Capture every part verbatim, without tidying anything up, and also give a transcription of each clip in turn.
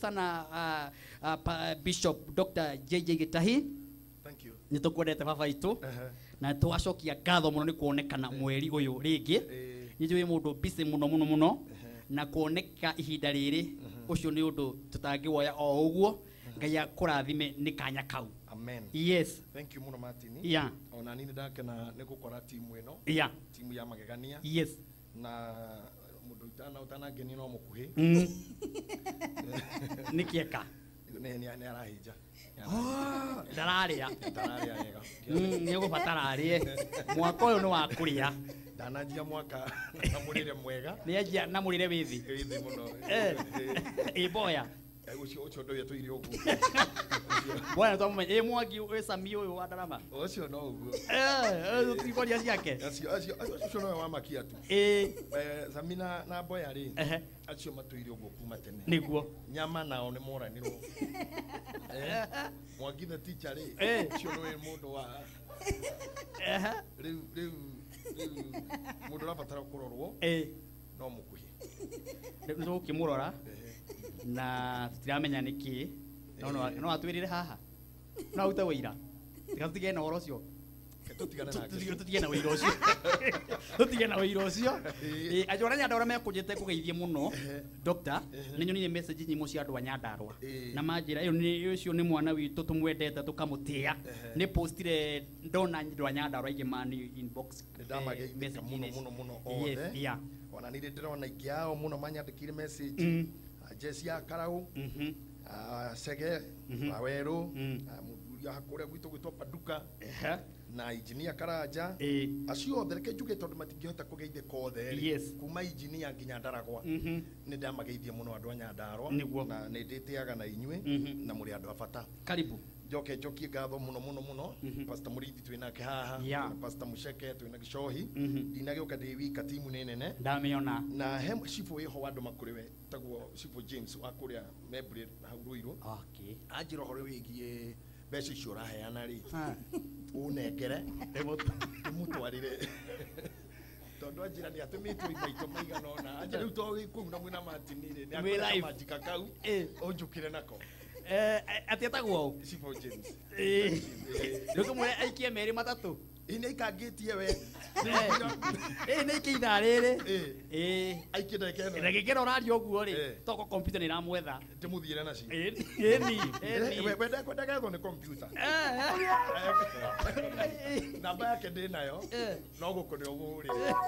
sana uh, uh, pa, Bishop Doctor J J Gitahi. Thank you. Nitukwendete baba itu. Uh -huh. Na twacokia ngatho muno ni kuonekana mweri uyu ringi. Nijui mundu busy muno muno muno. Na kuoneka ihinda riri ucio ni undu tutangiwoya o uguo. Ngai akurathime ni kanya kau. Amen. Yes. Thank you muno Martin. Yeah. Ona nini ndakena ni gukora timu ino. Yeah. Timu ya magegania. Yes. Na mundu utana utana geni no mukuhi. Mm. Nikieka. Ne ne ne arahija. Ah, dararia. Dararia yega. Mm, ni gubatara arie. Mwaka uyu ni wa kuria. Danajia mwaka na murire mwega. Ni ajia na murire withi. Withi muno. Eh. Iboya. Ucio ucio ndo yetu iri ogu. Bwana twamumenye e mwagi we sami uyu wa darama. Ucio no ugu. Eh, tikoria ciake. Acio acio ucio no wa makia tu. Eh, Eh Samina na boya ri. eh. Acio matuire ogu kuma tene. Niguo. Nyama nao ni moraniro. Eh. Mwagi the teacher ri. Eh. Ucio no mundu wa. Eh. Riu riu riu mundu rabatara kurorwo. Eh. No mukuhi. Ndio ukimurora. Na tutiramenya niki. No no no atwirire haha. No uta wira. Tigatige na orocio. Tutigana nake. Tutige na wira ucio. Tutige na wira ucio. Eh ajora nya ndora mekujete kugeithie muno. Doctor, ninyo ni message nyimo cia andu anyandarwa. Na majira iyo ni ucio ni mwana witu tumwendete tukamutia. Ni postire ndona ndu anyandarwa igimani inbox. Ndamageithia muno muno muno othe. Yeah. Ona nire ndirona ingiao muno manyandikire message. Jesi ya Karau, mhm, ah Sege, Aweru, muthuri hakure gwitu gwitwa Paduka, eh, na engineer Karaja, eh, acio othe ke tondu matingihota kugeithika othe, yes, kuma engineer nginya Ndaragwa, mhm, ni ndamageithie muno andu anyandarwa, na ni nditiaga na inywe, na muri andu abata. Karibu. Joke joki ngatho muno muno muno, Pastor Murithi twina ke haha, yeah, Pastor Musheke twina Gishohi, dinage ukadi wika timu nene ne. Ndamiona. Na hem shifu yeho wandu makuriwe tagwo shifu James akuria Mebre na Ruiru. Okay. Ajiro hore wigie besi shura heana ri. Ha. Unekere emutwarire. Tondu ajira ni atumitwe imaito maigana ona. Ajira uto wiku na mwina matinire. Ni akora majika kau. Eh, onjukire nako. Eh, atietagwo Shifu James. Eh. Ndugu mwe aikie meri matatu. Ine ikangitie we. Eh, ne ikitha riri. Eh, aikie ndekeno. Ndekeno radio guo ri. Toko computer ni ramwetha. Ndimuthire naci. Eh, ni. Eh, we wenda kwenda gatho ni computer. Eh. Namba yake ndi nayo. No gukuri oguri.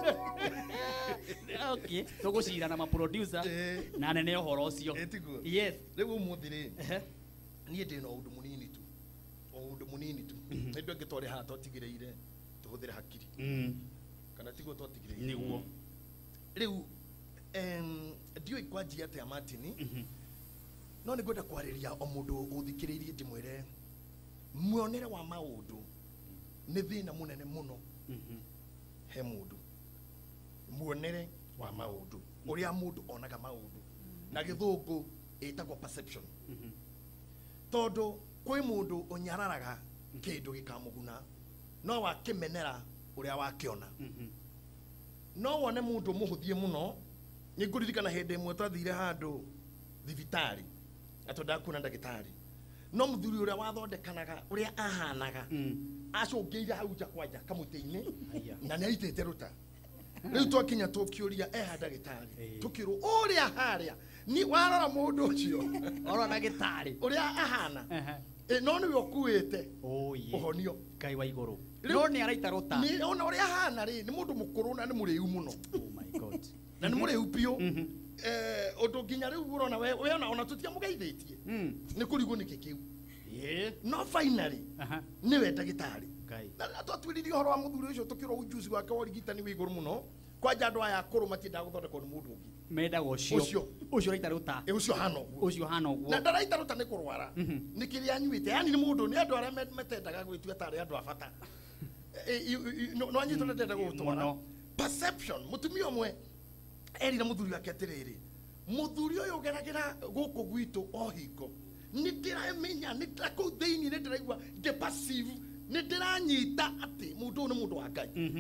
Okay. Tugucira na ma producer na nene uhoro ucio. Yes. Riu muthiri. Nie ndi no undu munini tu. Undu munini tu. Ndio ngitore ha totigireire tuhuthire hakiri. Mm. Kana tigo totigireire. Niguo. Riu em dio ikwaji ate amatini. Mhm. No ni gwenda kwariria o mundu uthikiririe ndimwire muonere wa maundu ni thina munene muno. Mhm. He mundu muonere wa maundu uria mundu onaga maundu na githungu etagwo perception. Mhm. Tondu kwi mundu unyararaga kindu gikamuguna no wakimenera uria wakiona. Mhm. No wone mundu muhuthie muno ni nguririkana hindi imwe twathire handu thibitari atonda kuna ndagitari no muthuri uria wathondekanaga uria ahanaga acungiire hau nja kwanja kamutini na ni aitete ruta. Riu twakinya tukiuria eha ndagitari tukiru uria haria ni warora mundu ucio ora ndagitari uria ahana e no ni ukuite uhonio Ngai wa iguru no ni araita ruta ni ona uria ahana ri ni mundu mukuru na ni muriu muno. Oh my god. Na ni muriu pio eh undu nginya riu urona we we ona ona tutia mugeithitie ni kurigu ni kikiu. Yeah. No finally aha ni we ndagitari Ngai na twatwiririe horo wa muthuri ucio tukiro ujuzi wake wa rigitani wi iguru muno kwa jandu aya akuru matinda guthondekwo ni mundu ungi menda ucio ucio ucio raita ruta e ucio hano ucio hano guo na ndaraita ruta ni kurwara ni kiria nyuite yani ni mundu ni andu aria metendaga gwitua tari andu afata no anyito ndenda gutwara perception mutumia omwe erira muthuri wake atiriri muthuri uyu geragira guku gwitu o hiko ni ndiramenya ni ndako thiini ni ndiraigua de passive ni ndiranyita ati mundu ni mundu wa Ngai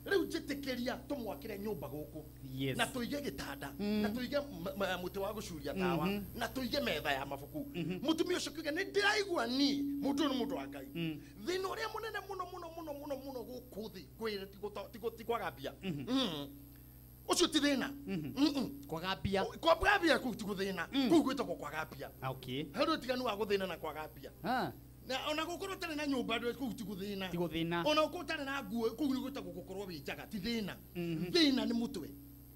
riu njitikiria tumwakire nyumba guku na tuige gitanda na tuige muti wa gucuria tawa na tuige metha ya mabuku mutumia ucio kiuga ni ndiraigua ni mundu ni mundu wa Ngai thina uria munene muno muno muno muno muno guku thi kwire ti kwagambia ucio ti thina kwagambia kwagambia ku ti guthina ku gwitagwo kwagambia okay haro tiganu wa guthina na kwagambia ha na ona gukorwo tare na nyumba ndu ku ti guthina ti guthina ona gukorwo tare na nguo ku ni gwitagwo gukorwo wi njaga ti thina thina ni mutwe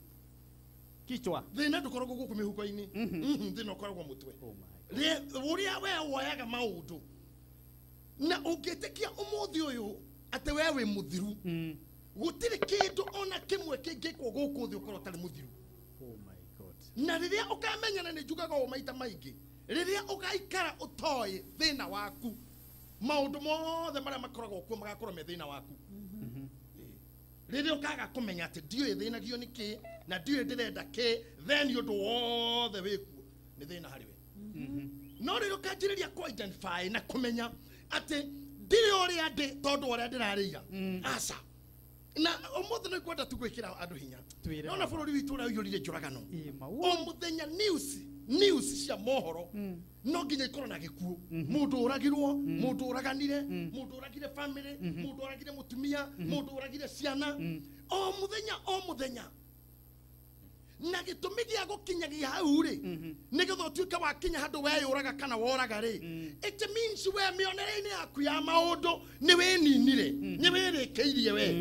kichwa thina ndukoragwo guku mihuko-ini thina ukoragwo mutwe uria we woyaga maundu na ungitikia umuthi uyu ate we wi muthiru gutiri kindu ona kimwe kingikwo guku thi ukorwo tari muthiru. Oh my God. Na riria ukamenyana ni njugaga o maita maingi riria ugaikara utoi thina waku maundu mothe maria makoragwo kuo magakorwo me thina waku riria ukaga kumenya ati ndiu thina gio niki na ndiu ndirenda ki then you do all the way kuo ni thina hari we no riria ukanjiriria ku identify na kumenya ati ndiri uria ndi tondu uria ndirariga asa na umuthi ni kwenda tugwikira andu hinya nona bururi witu ura uyurire njuragano o muthenya news news cia mohoro no nginya ikorwo na gikuo mundu uragirwo mundu uraganire mundu uragire family mundu uragire mutumia mundu uragire ciana o muthenya o muthenya na gitumi gia gukinyagia hau ri nigetha utuike wakinya handu we yuraga kana woraga ri it means we mionere-ini yaku ya maundu ni wininire ni wirikeirie we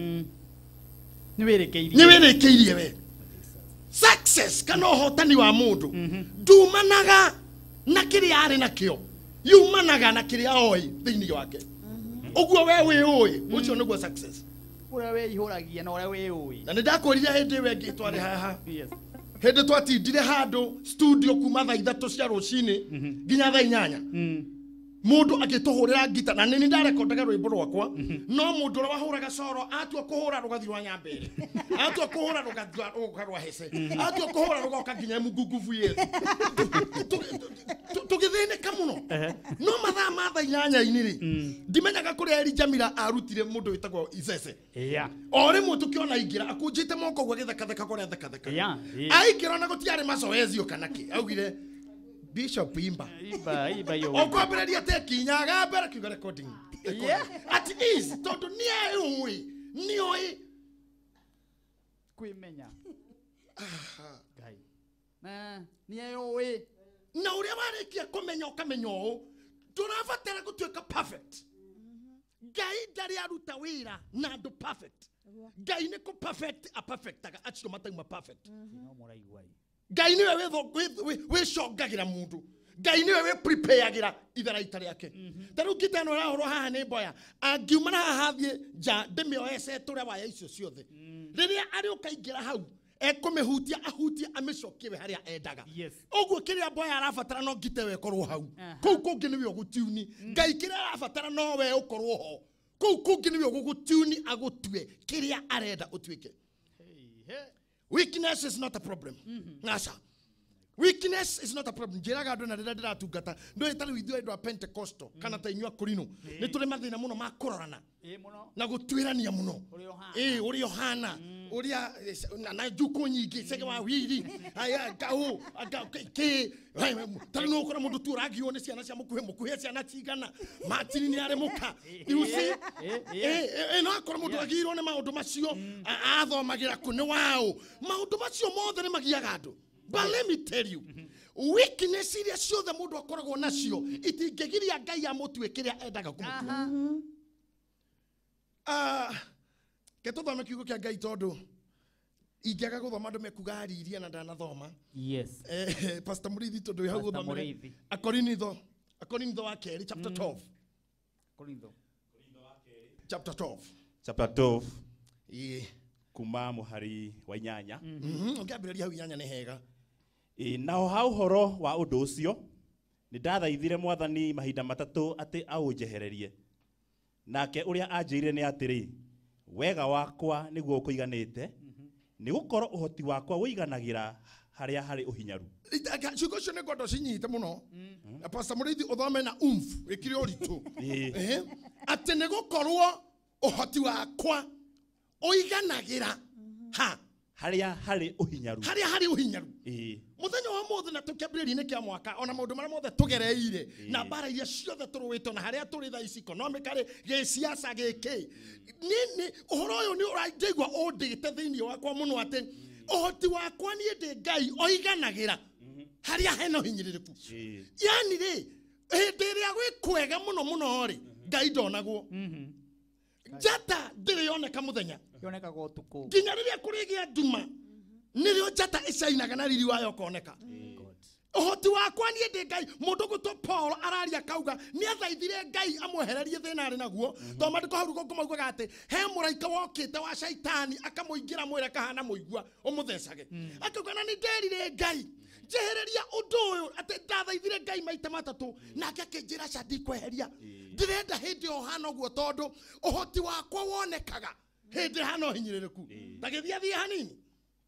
ni wirikeirie ni wirikeirie we success kana uhotani wa mundu ndumanaga na kiria ari nakio yumanaga na kiria oi thiini wake uguo we wi oi ucio niguo success uria we ihuragia na uria we oi na nindakwirira hindi we ngitware haha yes hindi twatindire handu studio kuma thaa ithatu cia rucini nginya thaa inyanya mundu agituhurira ngita na nini ndarekondaga rwimbo rwakwa no mundu ura wahuraga coro atua kuhura rugathi rwa nyambere atua kuhura rugathi rwa hese atua kuhura rugoka nginya muguguvu yetu tugithinika muno no mathaa ma thaa inyanya-ini ri ndimenyaga kuria Eri Jamira arutire mundu witagwo Icece yeah o rimwe tukiona ingira akunjite moko gwa githakatheka kuria thakatheka yeah aingira na gutiari mazoezi ukanaki augire Bishop Imba Imba Imba yo okwambĩrĩria te kinyaga mbere kiuga recording yeah at ease tondu ni ayui ni oi kwimenya Ngai na ni ayui na uria warikia kumenya ukamenya ũũ turabatara gutuika perfect Ngai ndari aruta wira na andu perfect Ngai ni ku perfect a perfect aga acio matauma perfect no muraigua Ngai niwe we we shogagira mundu Ngai niwe we prepareagira itharaita riake taru kitano rahoro haha ni boya angiuma na hathie ja ndimioese turia waya icio ciothe riria ari ukaingira hau ekumihutia ahutia amicokie we haria endaga uguo kiria boya arabatara no ngite we korwo hau kuu kungi niwe ugutiuni Ngai kiria arabatara no we ukorwo ho kuu kungi niwe ugutiuni agutue kiria arenda utuike. Weakness is not a problem. Nasa. Weakness is not a problem. Jiraga ndo na ndira ndira tungata. Ndo itali with you ndo Pentecostal. Kana ta inywa kurino. Ni tule mathina muno makororana. Eh muno. Na gutwirania muno. Eh uri Yohana. Uri na na juko nyingi sege wa wiri. Aya gao aga ke. Tali no kora mundu turagio ne ciana cia mukuhe mukuhe ciana cigana. Matini ni are muka. You see? Eh eh no kora mundu agirwo ne maundu macio. Athomagira kune wao. Maundu macio mothe ni magiaga andu. But let me tell you, weakness iria ciothe mundu akoragwo nacio itingegiria Ngai amutue kiria endaga kumutua. Ah, ketuthome kiugo kia Ngai tondu ingiaga guthoma andu mekuga ariria na ndanathoma. Yes. Eh, Pastor Murithi tondu iha guthomera. Akorinitho, Akorinitho wa keri chapter twelve. Korintho. Chapter twelve. Chapter twelve. Yeah. Kuma muhari wa inyanya. Mhm. Ngiambĩrĩria hau inyanya nĩ hega. E nao hau horo wa undu ucio ni ndathaithire Mwathani mahinda matatu ati aunjehererie. Nake uria anjĩrire ni atiri wega wakwa niguo kuiganite ni gukorwo uhoti wakwa uiganagira haria hari uhinyaru. Ciugo cio nĩ ngwenda cinyite mũno. Pastor Murithi uthome na umf wĩkire ũritũ. Eh. Atĩ nĩ gukorwo uhoti wakwa oiganagira ha haria hari uhinyaru haria hari uhinyaru eh muthenya wa mothe na tukiambiriria-ini kia mwaka ona maundu maria mothe tugereire na bara iria ciothe turuwitwo na haria turi thaa ici economically giciaca giki ni uhoro uyu ni uraigua undite thiini wakwa muno ati uhoti wakwa ni ndi Ngai oiganagira haria hena hinyiririku yani ri hindi iria gwikwega muno muno ri Ngai ndonagwo njata ndiri yoneka muthenya yoneka go tuku nginya riria kurigia nduma nirio njata icainaga na riri wayo koneka uhoti wakwa ni ndi Ngai mundu gutwo Paul araria kauga ni athaithire Ngai amwehererie thina ari naguo to mandiko hau rugo kumaugaga ati he muraika wokite wa shaitani akamuingira mwire kahana muigua umuthecage akauga na ni nderire Ngai jehereria undu uyu ati ndathaithire Ngai maita matatu nake akinjira ca ndikweheria ndirenda hindi o hano guo tondu uhoti wakwa wonekaga hindi hano hinyiririku tagithia thie hanini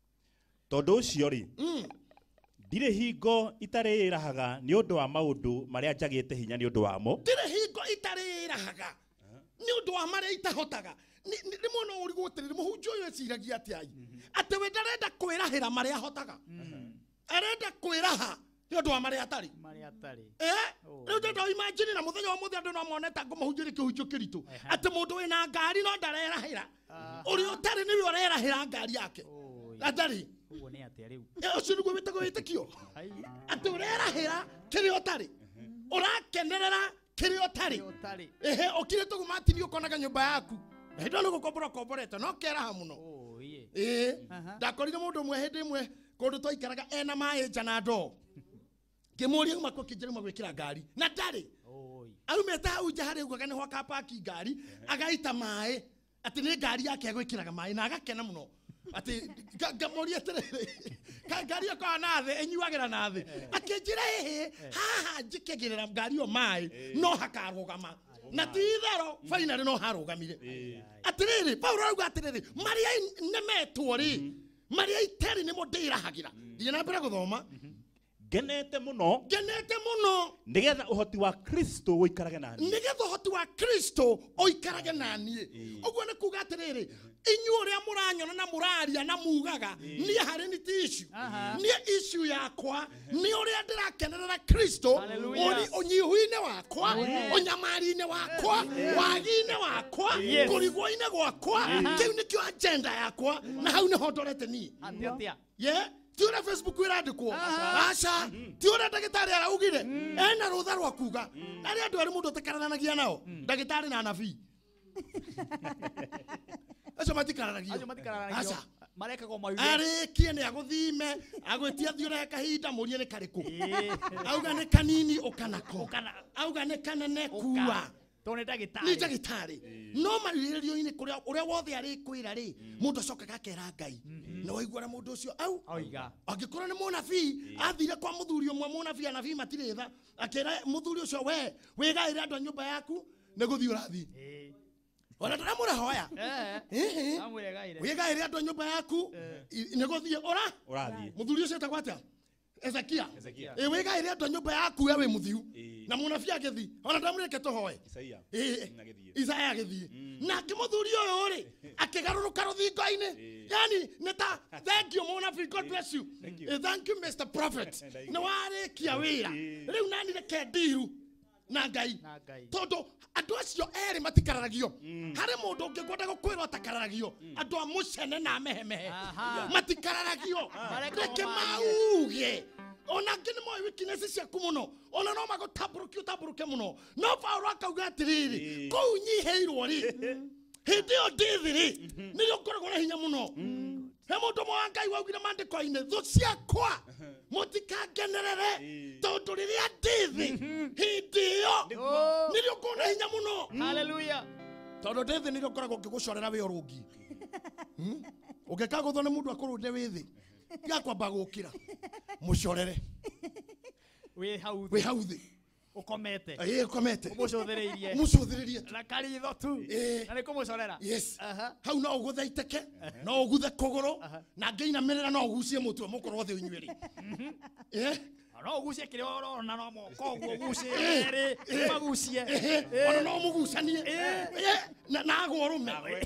tondu ucio ri ndire hingo itari irahaga ni undu wa maundu maria njagite hinya ni undu wamo ndire hingo itari irahaga ni undu wa maria itahotaga ni muno uri gutirira muhunjio uyu eciragia ati ai ati we ndarenda kwirahira maria hotaga arenda kwiraha ni undu wa maria atari maria atari eh riu ndenda imagine na muthenya wa muthia andu no moneta ngumuhunjiri kihunjio kiritu ati mundu wina ngari no ndarerahira uri utari ni we urerahira ngari yake atari uguo ni atia riu ucio niguo witagwo witikio ati urerahira kiri utari urakenerera kiri utari ehe okire tugumatini ukonaga nyumba yaku hindo ni gukombora komborete no keraha muno eh ndakorire mundu mwe hindi mwe kundu twaikaraga ena mai nja na ndo ngimuria uma ko kinjiri magwikira ngari na ndari aumete hau nja hari ugaga niho akapaki ngari agaita mai ati ni ngari yake agwikiraga mai na agakena muno ati ngamuria tiriri ka ngari yo kwa nathe enyuagira nathe akinjira hehe haha njikigirira ngari yo mai no hakarugama na tithero finally no harugamire atiriri Paulo auga atiriri maria nemetwo ri maria iteri ni mudira hagira ndiye na mbere guthoma genete muno genete muno nigetha uhoti wa Kristo uikarage nani nigetha uhoti wa Kristo uikarage nani uguo ni kuga atiriri inyu ria muranyona na muraria na mugaga ni hari ni issue ni issue yakwa ni uria ndirakenerera Kristo uri unyihuine wakwa unyamari-ine wakwa wagi-ine wakwa kurigwo-ine gwakwa kiu nikio agenda yakwa na hau niho ndorete ni atia ye tiura Facebook irandikwo aca tiura ndagitari araugire ena rutha rwa kuga ari andu ari mundu utakaranagia nao ndagitari na nabii aca matikaranagia aca matikaranagia mareka go mayu ari kie ni aguthime agwetia thiure kahinda murie ni kariku auga ni kanini ukanako auga ni kanene kuwa tone ndagitari ni ndagitari no maririo-ini kuria uria wothe ari kwira ri mundu acokaga akera Ngai no waigua mundu ucio au oiga angikorwo ni munabii athire kwa muthuri umwe munabii anabii matiretha akera muthuri ucio we wigaire andu nyumba yaku ni guthii urathi ona ndamura hoya eh amwiregaire wigaire andu nyumba yaku ni guthii ora urathi muthuri ucio etagwo atia Ezekia eh wigaire andu nyumba yaku we muthiu na munabii agithi ona ndamureke tuhoe Isaia ngagithie Isaia agithie na kimuthuri uyu ri akigaruruka ruthingo-ini yani neta thank you munabii God bless you thank you Mister Prophet na warikia wira riu nani reke ndiru na Ngai tondu andu acio eri matikararagio hari mundu ungikwenda gukwirwo atakararagio andu a mucene na mehemehe matikararagio reke mauge ona ngini mo weakness ciaku muno ona no magutamburuki utamburuke muno no Paulo akauga atiriri kou nyiheirwo ri hindi yo ndithiri niyo ngoragwo na hinya muno he mundu mwa Ngai waugire mandiko-ini thu ciakwa mutikangenerere tondu riria ndithi hindi yo niyo ngoragwo na hinya muno haleluya tondu ndithi niyo ngoragwo ngigucorera wi urungi ungikaguthwo ni mundu akurunde withi yakwamba gukira mucorere we hau we hau thi ukomete eh ukomete umucuthireirie mucuthireirie na karitho tu na ni kumucorera yes hau no uguthaiteke no uguthe kuguru na ngeina mirira no ugucie mutwe mukorwo thi unyuiri eh no ugucie kire oro na no moko uguo ugucie ri magucie ona no mugucanie eh na agwo rume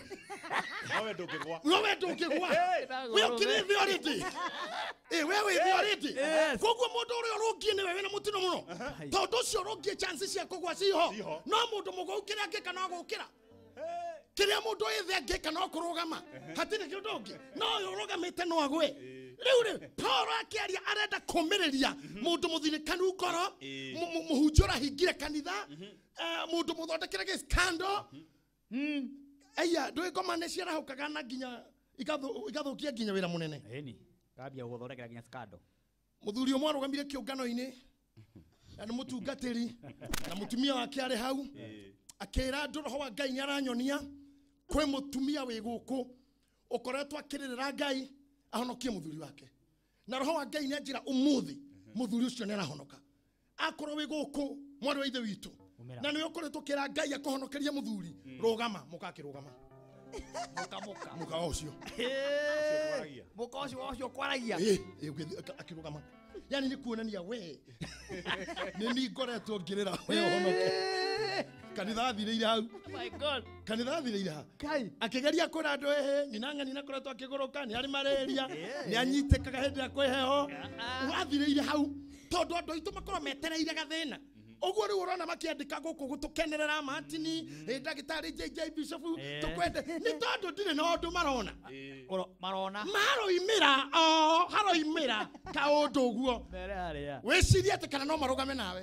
Nawe ndũngĩgwa. Nawe ndũngĩgwa. Wewe ũkĩrĩ already. Eh wewe thĩ already. Koguo mũndũ ũrĩa ũrũngie nĩ wewe na mũtino mũno. Tondũ ũcio ũrũngie chances cia kũgwa ciho. No mũndũ mũgũu kĩrĩa angĩka no gũkĩra. Kĩrĩa mũndũ ĩthĩ angĩka no kũrũgama. Hatirĩ kĩndũ ũngĩ. No ũyũ ũrũgamĩte no agwe. Rĩu rĩ Paulo akĩaria arenda kũmĩrĩria mũndũ mũthinĩkanu ngoro, mũhunjia ũrahingire kanitha, mũndũ mũthondekere gĩ scandal. Aya ndũĩ ngoma nĩ ciarahũkaga na nginya igathũkia nginya wĩra mũnene. Ĩni kambia gũthondekera nginya scandal. Mũthuri ũmwe arũgamire kĩũngano-inĩ na nĩ mũtungatĩri na mũtumia wake arĩ hau akĩra andũ roho wa Ngai nĩ aranyonia kwĩ mũtumia wĩ gũkũ ũkoretwo akĩrĩrĩra Ngai ahonokie mũthuri wake na roho wa Ngai nĩ anjĩra ũmũthĩ mũthuri ũcio nĩ arahonoka akorwo wĩ gũkũ mwarĩ wa ithe witũ na nĩ ũkoretwo kĩra Ngai akũhonokeria mũthuri rũgama mũka akĩrũgama mũka mũka mũka ũcio mũka ũcio ũcio kwaragia eh akĩrũgama yani nĩ kuonania we nĩ ni ngoretwo ngĩrĩra we ũhonoke kanitha thirĩire hau. My God. Kanitha thirĩire ha. Kai. Akĩgeria kũra andũ ehe nyina ng'ani nakoretwo akĩgũrũka nĩ arĩ malaria nĩ anyitĩkaga hĩndĩ ya kwĩheho. Wathirĩire hau tondũ andũ aitũ makorwo metereire gathĩna. Ũguo rĩu ũrona makĩandĩka gũkũ gũtũkenerera Martini ndagĩtarĩ J J Bishop tũkwende nĩ tondũ ndirĩ na ũndũ marona. Marona. Maroimĩra o haroimĩra kaũndũ ũguo. Wĩcirie atĩ kana no marũgame nawe.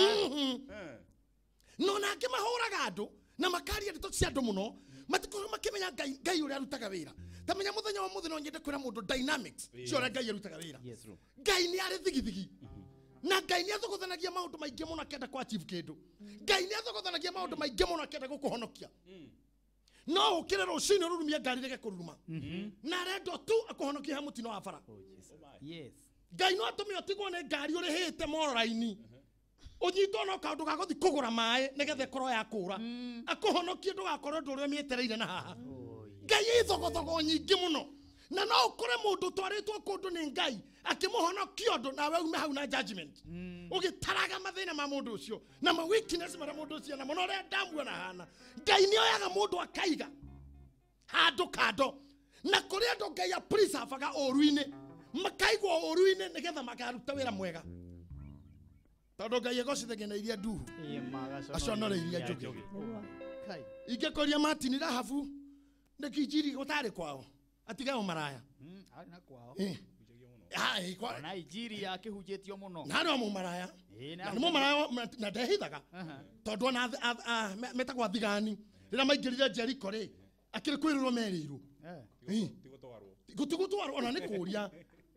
No na angĩ mahũraga andũ na makaria ndeto cia andũ mũno matikorwo makĩmenya Ngai Ngai ũrĩa arutaga wĩra. Tamenya mũthenya wa mũthenya no nyende kwĩra mũndũ dynamics cio ũrĩa Ngai arutaga wĩra. Ngai nĩ arĩ thigithigi na Ngai nĩ athogothanagia maũndũ maingĩ mũno akĩenda kwa achieve kĩndũ. Ngai nĩ athogothanagia maũndũ maingĩ mũno akĩenda gũkũhonokia. No ũkĩre rũcinĩ rũrumie ngari rege kũruruma na rendo tu akũhonokia ha mũtino wa bara. Yes. Ngai no atũme ũtigwo nĩ ngari ũrĩhĩte moro-raini ũnyitwo no kaũndũ ga gũthi kũgũra maĩ nĩgetha ĩkorwo ya kũra akũhonokie ndũgakorwo ndũ ũrĩa mĩetereire na haha. Ngai ĩthogothogo nyingĩ mũno na no ũkore mũndũ twarĩtwo kũndũ nĩ Ngai akĩmũhonokia ũndũ nawe ume hau na judgment ũgĩtaraga mathĩna ma mũndũ ũcio na ma weakness marĩa mũndũ ũcio na mũno ũrĩa ndamuona hana. Ngai nĩ oyaga mũndũ akaiga handũ kando na kũrĩ andũ Ngai a preservaga ũru-inĩ makaigwo ũru-inĩ nĩgetha makaruta wĩra mwega. Tondũ Ngai egocithagia na iria nduhu aconoreirie njũkĩ. Ingĩkoria Martini Rahabu nĩkĩ injiri gũtarĩ kwao atiga ũmaraya. Arĩ na kwao. Ai kwa na injiri yake hujĩtio mũno. Na nĩ mũmaraya. Na nĩ mũmaraya na ndehithaga. Tondũ ona metagwo athigani rĩrĩa maingĩrire Jeriko rĩ akĩrĩ kwĩrĩrwo merĩirwo. Tigũtwarwo. Tigũtwarwo ona nĩ kũria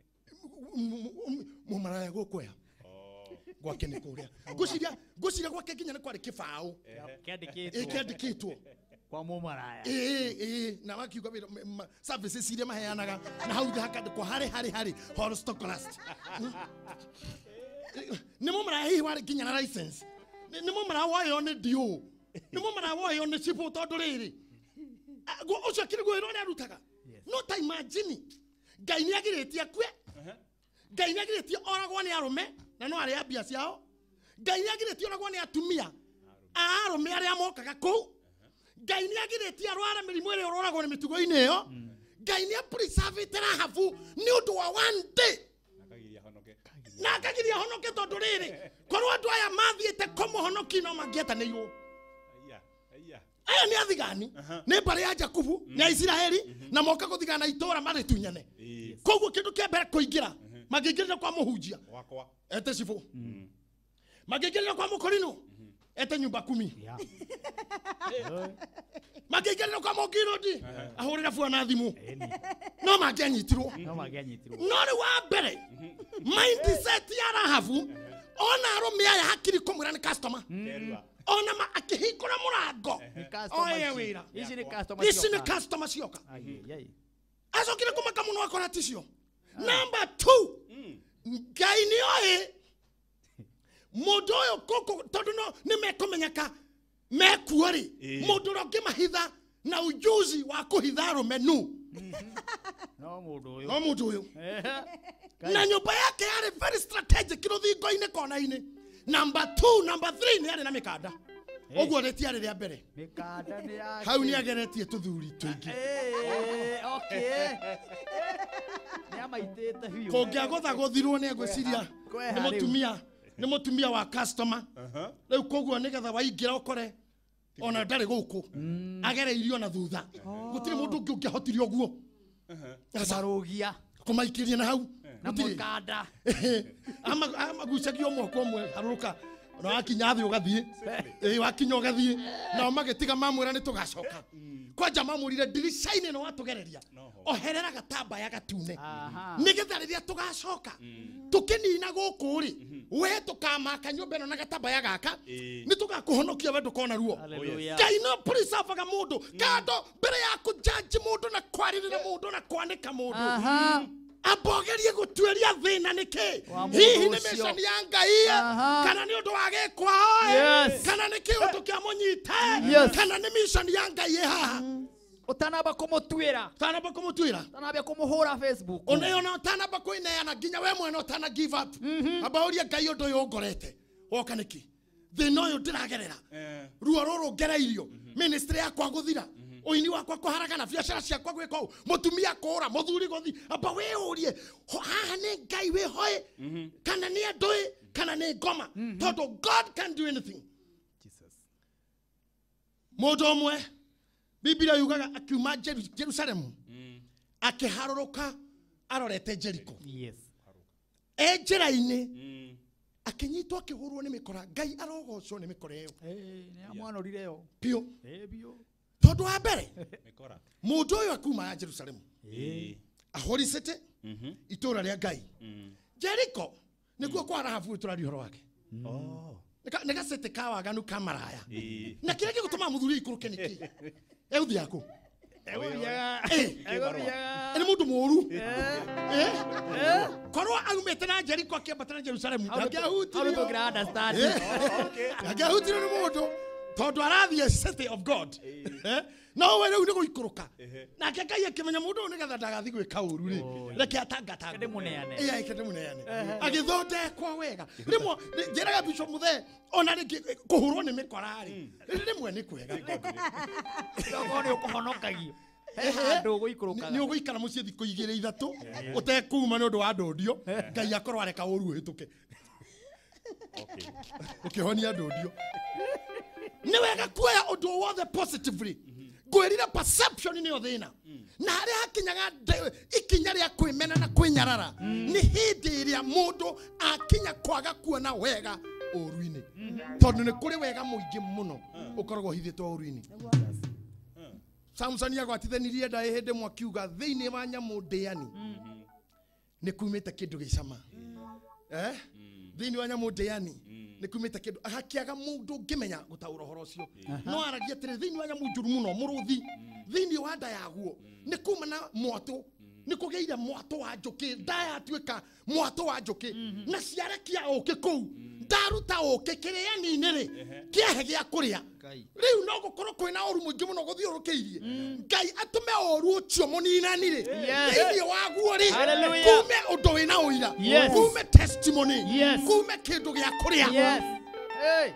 mũmaraya gũkũya. Gwake nĩ kũrĩa. Ngũciria ngũciria gwake nginya nĩ kwarĩ kĩbaũ. Kĩandĩkĩtwo. Kĩandĩkĩtwo. Kwa mũmaraya. Eh eh na wakiuga wĩra services iria maheanaga na hau hakandĩkwo harĩ harĩ harĩ Horstocolast. Nĩ mũmaraya hihi warĩ nginya na license. Nĩ mũmaraya woyo nĩ dio. Nĩ mũmaraya woyo nĩ chifu tondũ rĩrĩ. Ũcio kĩrĩgwo wĩra ũrĩa arutaga. No ta imagine. Ngai nĩ agirĩtie akue. Ngai nĩ agirĩtie oragwo nĩ arũme na no arĩa mbia ciao. Ngai nĩ agirĩtie oragwo nĩ atumia a arũme arĩa mokaga kũu. Ngai nĩ agirĩtie arwara mĩrimũ ĩrĩa ũroragwo nĩ mĩtugo-inĩ ĩyo. Ngai nĩ preservĩte Rahabu nĩ ũndũ wa one day. Na akagiria honoke tondũ rĩrĩ korwo andũ aya mathiĩte kũmũhonokia no mangĩetanĩirwo. Aya nĩ athigani nĩ mbarĩ ya Jakubu nĩ Isiraeli na moka gũthigana itũũra marĩ tunyane. Koguo kĩndũ kĩa mbere kũingĩra magĩingĩrĩra kwa mũhunjia ete cibũ magĩingĩrĩra kwa mũkorino ete nyumba kumi magĩingĩrĩra kwa mũkirodi ahũrĩra bwana thimũ no mangĩanyitirwo no rĩ wa mbere mindset ya Rahabu ona arũme aya hakiri kũmwĩra nĩ customer ona ma akĩhingũra mũrango oye wĩra ici nĩ customer cioka acokire kũmaka mũno akora ticio. Number two, Ngai nĩ oĩ mũndũ ũyũ kũkũ tondũ no nĩ mekũmenyeka mekuo rĩ mũndũ ũrĩa ũngĩmahitha na ujuzi wa kũhitha arũme nu no mũndũ ũyũ no mũndũ ũyũ na nyũmba yake yarĩ very strategic rũthingo-inĩ kona-inĩ. Number two, number three nĩ arĩ na mĩkanda Oguo retiare rĩa mbere. Mikanda nĩ yake. Hau nĩ ageretie tũthuri tũingĩ. Eh, okay. Nĩ amaitĩte biũ. Kũngĩagũtha gũthirwo nĩ ngwĩciria nĩ mũtumia nĩ mũtumia wa customer. Rĩu koguo nĩgetha waingĩra ũkore ona ndarĩ gũkũ agereirio na thutha. Gũtirĩ mũndũ ũngĩ ũngĩahotire ũguo. Kũmarugia. Kũmaikĩria na hau. Na mũkanda. Ama amagucagia ũmwe kwa ũmwe harũrũka. Na wakinya thĩ ũgathiĩ. Eh wakinya ũgathiĩ. Nao magĩtiga mamwĩra nĩ tũgacoka. Kwanja mamwĩrire ndirica-inĩ no watugereria. Oherera gatambaya gatune. Nĩgetha rĩrĩa tũgacoka. Tũkĩnina gũkũ rĩ. We tũkamaka nyũmba ĩno na gatambaya gaka. Nĩ tũgakũhonokia we ndũkona ruo. Ngai no preservaga mũndũ. Kando mbere ya kũjanji mũndũ na kwarĩrĩra mũndũ na kwanĩka mũndũ. Abogerie gutueria thina niki hihi ni meshani ya Ngai kana ni undu wa gikwa kana ni kiundu kia munyite kana ni mishani ya Ngai haha utanamba kumutwira utanamba kumutwira utanamba kumuhura Facebook uneona utanamba kuineana nginya we mwene utana give up abauria Ngai undu uyu ngorete woka niki thina uyu ndiragerera ruo ruru ngereirio ministry yakwa guthira oini wakwa kuharagana biashara ciakwa gwika u mutumia kura muthuri guthi aba we urie haha ni Ngai we hoye kana ni andui kana ni ngoma tondu God can do anything. Jesus mundu umwe Biblia yugaga akiuma Jerusalemu akiharuruka arorete Jericho. Yes. Ejera-ini akinyitwo akihurwo ni mikora Ngai arogocwo ni mikora iyo. Eh ni amwanurire yo. Pio. Eh bio. Tondu wa mbere mikora mundu uyu akuma Jerusalemu eh ahoricete mhm itura ria Ngai Jericho nikuo kwa rahabu turari horo wake oh nika sete kawaganu kamaraya na kile gituma muthuri ikuruke niki euthi yako egoria egoria ni mundu muru eh eh korwo aumete na Jericho akiambatana Jerusalemu angiahuti how to understand okay angiahuti ni mundu tondu arathie city of God eh no we rĩu nĩ gũikũrũka nake Ngai akĩmenya mũndũ nĩgetha ndagathi gwĩka ũru rĩ reke atangata kende muneane eh kende muneane agĩthondekwo wega rĩmwe njĩraga Bishop Muthe ona rĩngĩ kũhũrwo nĩ mĩkora rĩ rĩmwe nĩ kwega ndogo nĩ ũkũhonokagio handũ gũikũrũka nĩ ũgũikara mũciĩ thikũ igĩrĩ ithatũ ũtekuma nĩ ũndũ wa ndondio Ngai akorwo areka ũru ũhĩtũke okay ũkĩhonia ndondio ni wega kuoya undu wothe positively gwirira perception ni othina na haria hakinyaga ikinya ria kwimena na kwinyarara ni hindi iria mundu akinya kwaga kuona wega uruini tondu ni kuri wega muingi muno ukoragwo hithitwo uruini Samson yagwatithanirie ndai hindi mwakiuga thiini wa nyamu ndeani ni kumite kindu gicama eh thiini wa nyamu ndeani ni kumita kindu hakiaga mundu ngimenya gutaura horo cio no aragia tiri thiini wa nyamu njuru muno muruthi thiini wa nda yaguo ni kuma na mwato ni kugeira mwato wa njuki nda yatuika mwato wa njuki na ciarekia uki kuu ndaruta uki kiriani-ini ri kiehe gia kuria riu no gukorwo kwina uru muingi muno guthiurukiirie Ngai atume uru ucio muninani ri thiini waguo ri kume undu wina uira kume testimony kume kindu gia kuria hey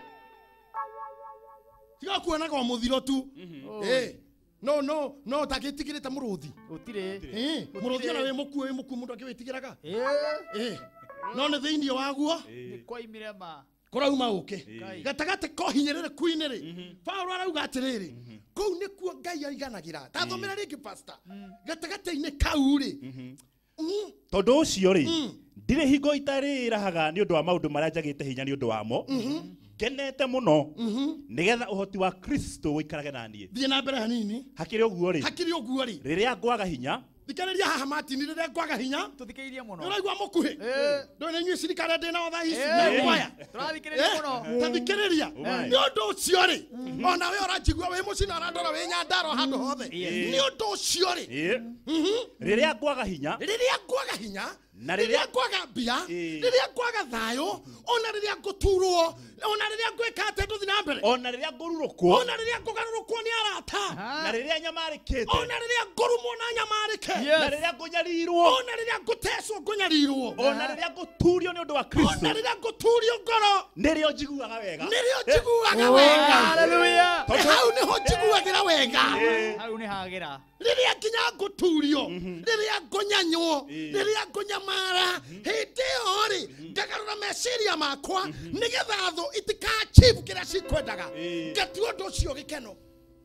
tiga kuona kwa muthiro tu eh no no no tagitigirite muruthi utire eh muruthi ona we muku we muku mundu akiwitigiraga eh eh no ne thiini waguo ni kwaimire ma kurauma uke gatagate ko hinyerere kuinere Paulo arauga atiriri kou nikuo Ngai aiganagira tathomera ringi pastor gatagate-ini kau ri tondu ucio ri ndire hingo itari rahaga ni undu wa maundu maria njagite hinya ni undu wamo kenete muno nigetha uhoti wa Kristo wikarage nanie thie na mbere hanini hakiri uguo ri hakiri uguo ri riria ngwaga hinya thikariria haha matini riria ngwaga hinya tuthikiririe muno uraigua mukuhi ndone nyui cirikare ndina otha ici na kwaya turathikiriria muno tathikiriria ni undu ucio ri ona we uranjigua we mucina urandora we nyandaro handu hothe ni undu ucio ri riria ngwaga hinya riria ngwaga hinya Na riria kwaga mbia, riria kwaga thayo, ona riria nguturwo, ona riria ngwikate nduthi na mbere. Ona riria ngururukwo. Ona riria ngugarurukwo ni arata. Na riria nyamarikite. Ona riria ngurumwo na nyamarike. Na riria ngunyarirwo. Ona riria ngutecwo ngunyarirwo. Ona riria nguturio ni undu wa Kristo. Ona riria nguturio ngoro. Nirio njiguaga wega. Nirio njiguaga wega. Hallelujah. Hau niho njiguagira wega. Hau ni hagira. Riria nginya nguturio, riria ngunyanywo, riria ngunyamara, hindi yo ri ngagarura meciria makwa nigetha tho itika achieve kira cikwendaga ngati undu ucio gikeno.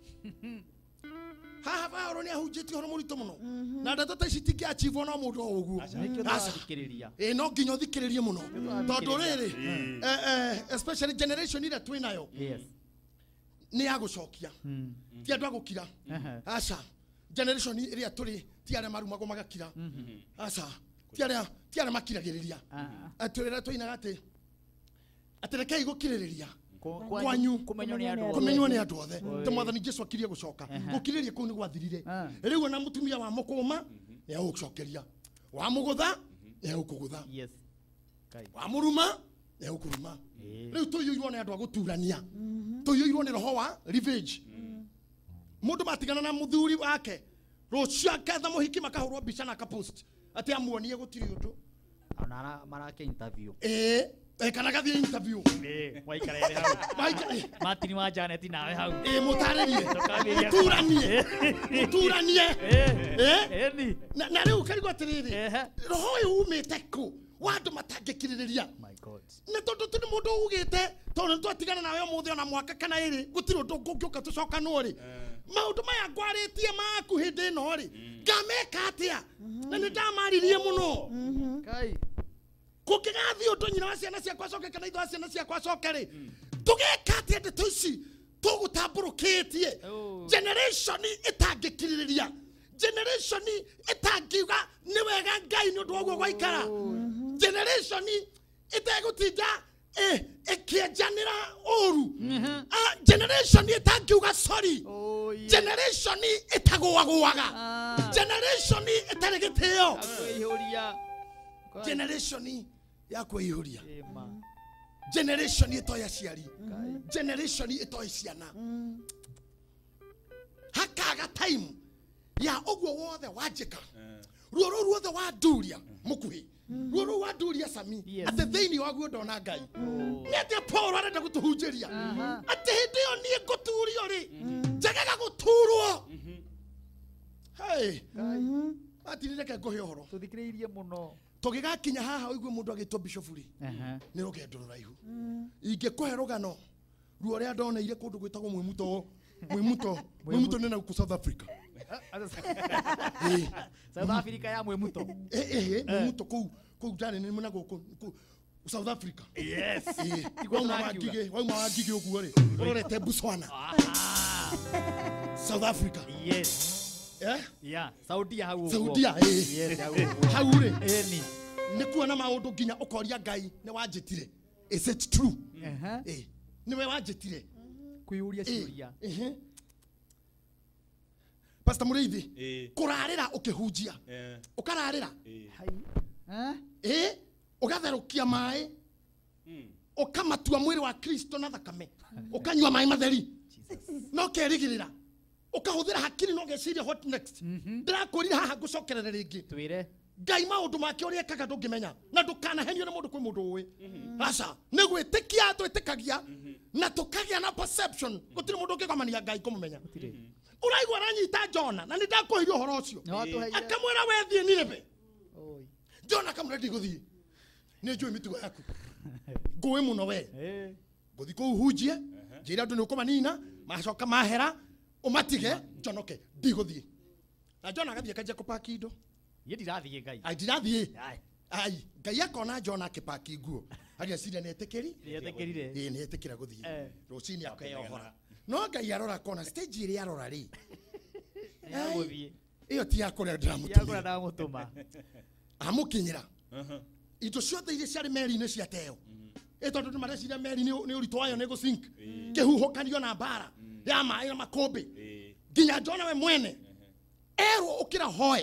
Haha Paulo ni ahunjĩtie horo mũritũ mũno na ndeto ta ici tingĩ achieve no mũndũ o ũguo. Ĩ no nginya ũthikĩrĩrie mũno tondũ rĩrĩ especially generation ĩrĩa twĩ nayo nĩ ya gũcokia ti andũ a gũkira. Aca generation ĩrĩa tũrĩ ti arĩa marumagwo magakira. Aca ti arĩa ti arĩa makiragĩrĩria. Atwĩra tũinaga atĩ atĩ rekei gũkirĩrĩria kwanyu kumenywo nĩ andũ othe ta mwathani Jesũ akirie gũcoka gũkirĩrĩria kũu nĩ gwathirire. Rĩu na mũtumia wa mũkũma nĩ agũcokeria, wa mũgũtha nĩ agũkũgũtha, wa mũruma nĩ agũkũruma. Rĩu tũiyũirwo nĩ andũ a gũturania, tũiyũirwo nĩ roho wa revenge. Mũndũ matigana na mũthuri wake rũcio aketha mũhiki makahũrwo mbica na akapost atĩ amuonie gũtirĩ ũndũ. Ona marake interview. Eh Eh, kana gathie interview. Eh, waikarere hau. Waikare. Martin wa Janet nawe hau. Eh, mutarerie. Turanie. Turanie. Eh. Eh. Eni. Na na riu karigo atiriri. Roho uyu umite ku. Wandu matangikiriria. My God. Na tondu tuni mundu ugite, tondu twatigana nawe muthe ona mwaka kana iri, gutiri undu ngũka tucoka no ri. Maundu maya ngwaritie maku hindi no ri. Ngameka atia. Na nindamaririe muno. Kai. Kukigathi undu nyina wa ciana ciakwa coke kana itho ciana ciakwa coke ri tugeka atia ndeto ici tugutamburukitie generation itangikiririria, generation itangiuga ni wega Ngai ni undu woguo gwaikara, generation itegutinda eh ikienjanira uru, generation itangiuga sorry, generation itagwagwaga, generation itari gitio, generation ya kwihuria, generation itoya ciari, generation itoya ciana. Hakaga time ya ogwo wothe wajika ruo ruothe wa nduria mukuhi ruo ruo wa nduria Sami ate theini waguo ndona Ngai ni ate Paul arenda gutuhunjiria ate hindi yo nie nguturio ri njagaga guturwo. Hey atirire ke ngohe horo tuthikiriirie muno tugigakinya haha oigwe mundu agitwo Bishop ri ni rugendo ruraihu ingekuhe rugano ruo ria ndoneire kundu gwitagwo mwimuto mwimuto mwimuto nena ku South Africa. South Africa ya mwimuto eh eh mwimuto ku ku ndani ni muna ku South Africa. Yes igwa mama gige wa mama gige oguo ri urorete Botswana. South Africa. Yes. Yeah? Yeah, Saudia hau. Saudia eh. Yes, hau. Hau ri. Eh ni. Ni kuona maundu nginya ukoria Ngai ni wanjitire. Is it true? Eh. Eh. Ni we wanjitire. Kuiuria ciuria. Eh. Pastor Muriithi. Kurarira ukihunjia. Eh. Ukararira. Eh. Eh. Ugatherukia mai. Mm. Ukamatua mwiri wa Kristo na thakame. Ukanywa mai matheri. No kerigirira. Ukahuthira hakiri no geciria what next. Ndirakurira haha gucokerera ringi. Twire. Ngai maundu make uria ekaga ndungimenya na ndukanahenio ni mundu kwi mundu uwi. Aca ni gwitikia twitikagia na tukagia na perception gutiri mundu ungikomania Ngai kumumenya. Uraigwa aranyita Jona na nindakuhirio horo ucio. Akamwira we thie Nineve. Oi. Jona kamwira ndiguthie. Ni njui mitugo yaku. Ngui muno we. Eh. Nguthi ku hunjie. Njira andu ni ukumanina macoka mahera umatige njonoke ndiguthie. Na Jona agathie kaje kupaki indo. Ye ndirathie Ngai. Ai ndirathie. Ai Ngai akona Jona akipaki nguo. Agia ciria netekeri? Netekirire. Eh netekira guthie. Rucini akayohora. No Ngai arora kona stage iri arora ri. Yaguthie. Iyo ti yakore ndramutuma. Yakore ndamutuma. Amukinyira. Aha. Ito ciothe iria ciari meri-inĩ ciateo. Ĩtondũ nĩmareciria meri nĩ ũritũ wayo nĩ gũsink. Kĩhuhũkanio na mbara ya maĩ na makũmbĩ. Nginya Jona we mwene erwo ũkĩra hoe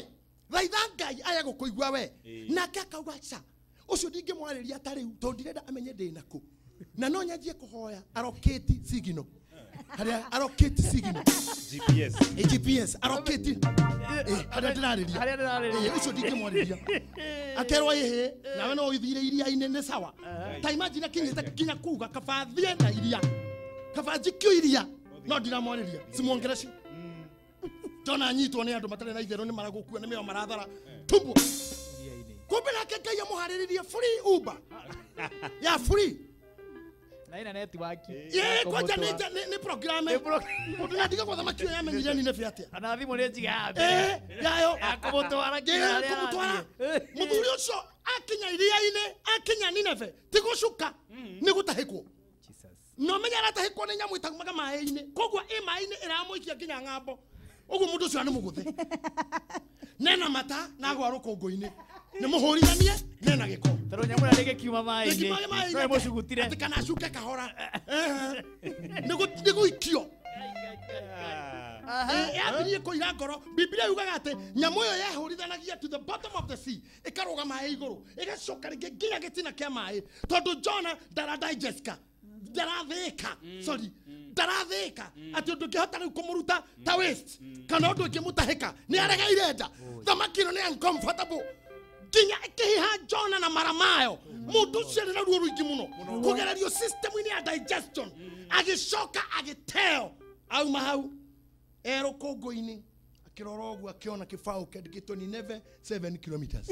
Thaitha Ngai aya gukuigua we. Nake akauga cha. Ucio ndinge mwariria ta riu to ndirenda amenye ndina ku. Na no nyanjie kuhoya allocate signal. Haria allocate signal. G P S. E G P S allocate. Eh haria ndirariria. Haria ndirariria. Ucio ndinge mwariria. Akerwa ihe nawe no ithire iria ine ne sawa. Ta imagine kinyita kinya kuga kabathie na iria. Kabaji kyo iria. No ndiramwariria. Simuongereshi. Tona nyitwo ni andu matare na igero ni maragukua ni meo marathara. Tumbo. Kumbe nake Ngai amuhariririe free Uber. Ya free. Na ina network. Ye koja ni ni program. Mundu nadiga kwa thamaki ya menyire ni nefi atia. Ana thimu ni njiga mbe. Eh, yayo. Akumutwara kira ria. Akumutwara. Muthuri ucio akinya iria-ine, akinya Nineve, tigucuka ni gutahikwo. Jesus. No menya ratahikwo ni nyamu itagumaga maĩ-ine. Kogwa i maĩ-ine iramuikia nginya ng'ambo. Ugu mundu ucio ni muguthe. Nena mata na gwa rukungu-ine. Ni muhurithanie nena giko. Taro nyamura rege kiuma maĩ-ine. No mucugutire. Atikana acuke kahora. Eh. Nigu nigu ikio. Yabirie kuira ngoro. Biblia yugaga ati nyamu yo yehurithanagia to the bottom of the sea. Ikaruga maĩ iguru. Igacoka ringi nginya gitina kia maĩ. Tondu Jonah ndara digesta. Ndarathika. Sorry. Ndarathika. Ati undu ngihota riu kumuruta ta waste. Kana undu ngimutahika. Ni aregeire nda. Thamaki no ni uncomfortable. Kinya ikihiha Jonah na maramayo. Mundu ucio ni ruo ruingi muno. Kugererio system ni ya digestion. Agicoka agiteo. Auma hau. Ero kongo-ini. Akirora ogu akiona kibao kendikitwo Nineve seven kilometers.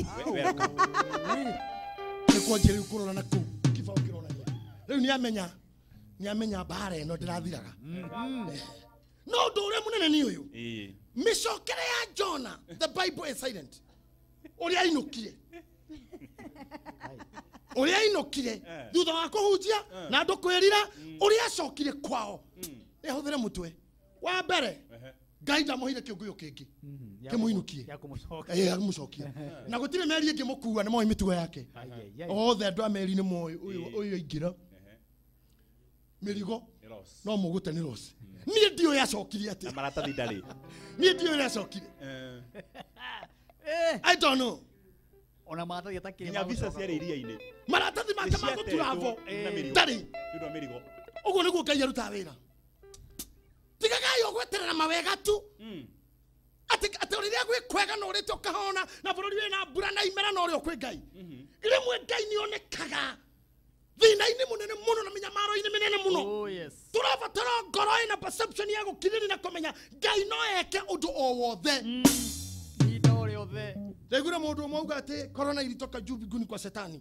Nikuo njiri kurora na ku kibao kironania. Riu ni amenya. Ni amenya bare no ndirathiraga. No ndure munene ni uyu. Micokere ya Jonah. The Bible is silent. Uria inukire. Uria inukire. Thutha wa kuhunjia na andu kwirira uria acokire kwao. Ehuthire mutwe. Wa mbere. Ngai ndamuhire kiunguyo kingi. Kimuinukie. Ya kumucokia. Eh, ya kumucokia. Na gutire meri ingi mukua ni moyo mitugo yake. Othe andu a meri ni moyo uyu uyu ingira. Mirigo. No mugute ni rose. Nie ndio yacokirie ati. Maratathi ndari. Nie ndio yacokire. Eh. I don't know. Ona maratathi atakiri. Nya visa cia iria-ine. Maratathi make ma guturavo. Ndari. Ndio mirigo. Ugo niguo Ngai aruta wira. Tigagai ogweterera mawega tu. Ati ati uriria gwi kwega no urite ukahona na bururi wina mbura na imera no uri okwi Ngai. Ire mwe Ngai ni onekaga. Thina-ini munene muno na minyamaro-ini minene muno. Oh yes. Turabatara ngoro ina perception ya gukiriri na kumenya Ngai no eke undu o wothe. Ino uri othe. Ndegura mundu umwe uga ati corona ilitoka juu mbinguni kwa Shetani.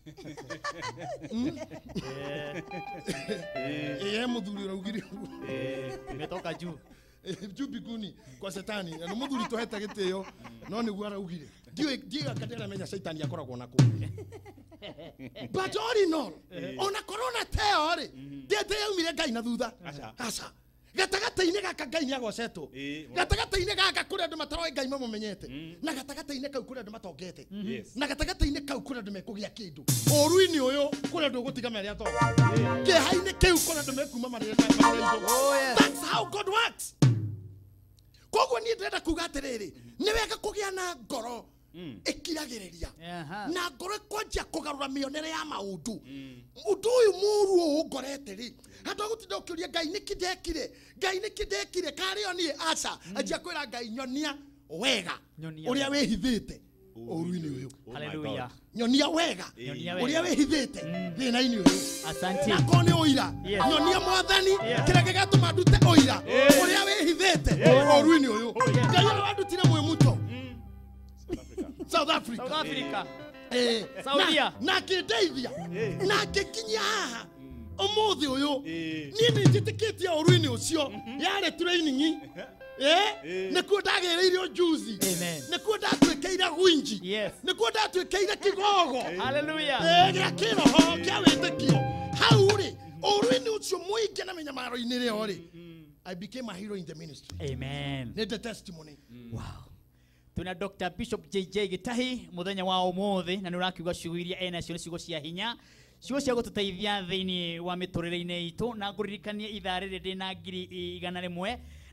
Eh, muthuri uraugire. Eh, imetoka juu. Juu mbinguni kwa Shetani. Na muthuri toheta gitio no niguo araugire. Ndiwe ndiga kadera menya Shetani akoragwo nako. But all in all, ona corona theory, ndete yaumire Ngai na thutha. Aca. Gatagata-ini gaka Ngai ni agocetwo. Gatagata-ini gaka kuri andu mataroe Ngai mamumenyete. Na gatagata-ini kau kuri andu matongete. Na gatagata-ini kau kuri andu mekugia kindu. Oru-ini uyu kuri andu gutiga meri ato. Kiha-ini kiu kuri andu mekuma mari. That's how God works. Koguo ni ndenda kuga atiriri, ni wega kugia na ngoro ikiragiriria na ngoro kwanjia kugarura mionere ya maundu. Undu uyu muru ugorete ri hata gutinda ukiuria Ngai niki ndekire, Ngai niki ndekire kari oni aca anjia kwira Ngai nyonia wega uria wihithite oru-ini uyu. Hallelujah. Nyonia wega uria wihithite thina-ini uyu. Asante. Na kone oira nyonia mwathani kira gigatuma ndute oira uria wihithite oru-ini uyu. Ngai arandutire mwe muto South Africa. South Africa. Eh, Saudia. Na kideithia. Na kikinya haha. Umuthi uyu. Ni ni njitikitie oru-ini ucio. Yare training. Eh? Nikuo ndagiriirio juzi. Amen. Nikuo ndatwikeire gwinji. Yes. Nikuo ndatwikeire kigogo. Hallelujah. Eh, gia kiroho kia witikio. Hau ri. Oru-ini ucio muingi na minyamaro-ini rio ri. I became a hero in the ministry. Amen. Need the testimony. Wow. Tuna Doctor Bishop J J Gitahi muthenya wa umuthi na nurakiuga ciugiria ena cio ciugo cia hinya ciugo cia gututeithia thiini wa miturire-ini itu na nguririkanie ithare riri na ngiri igana rimwe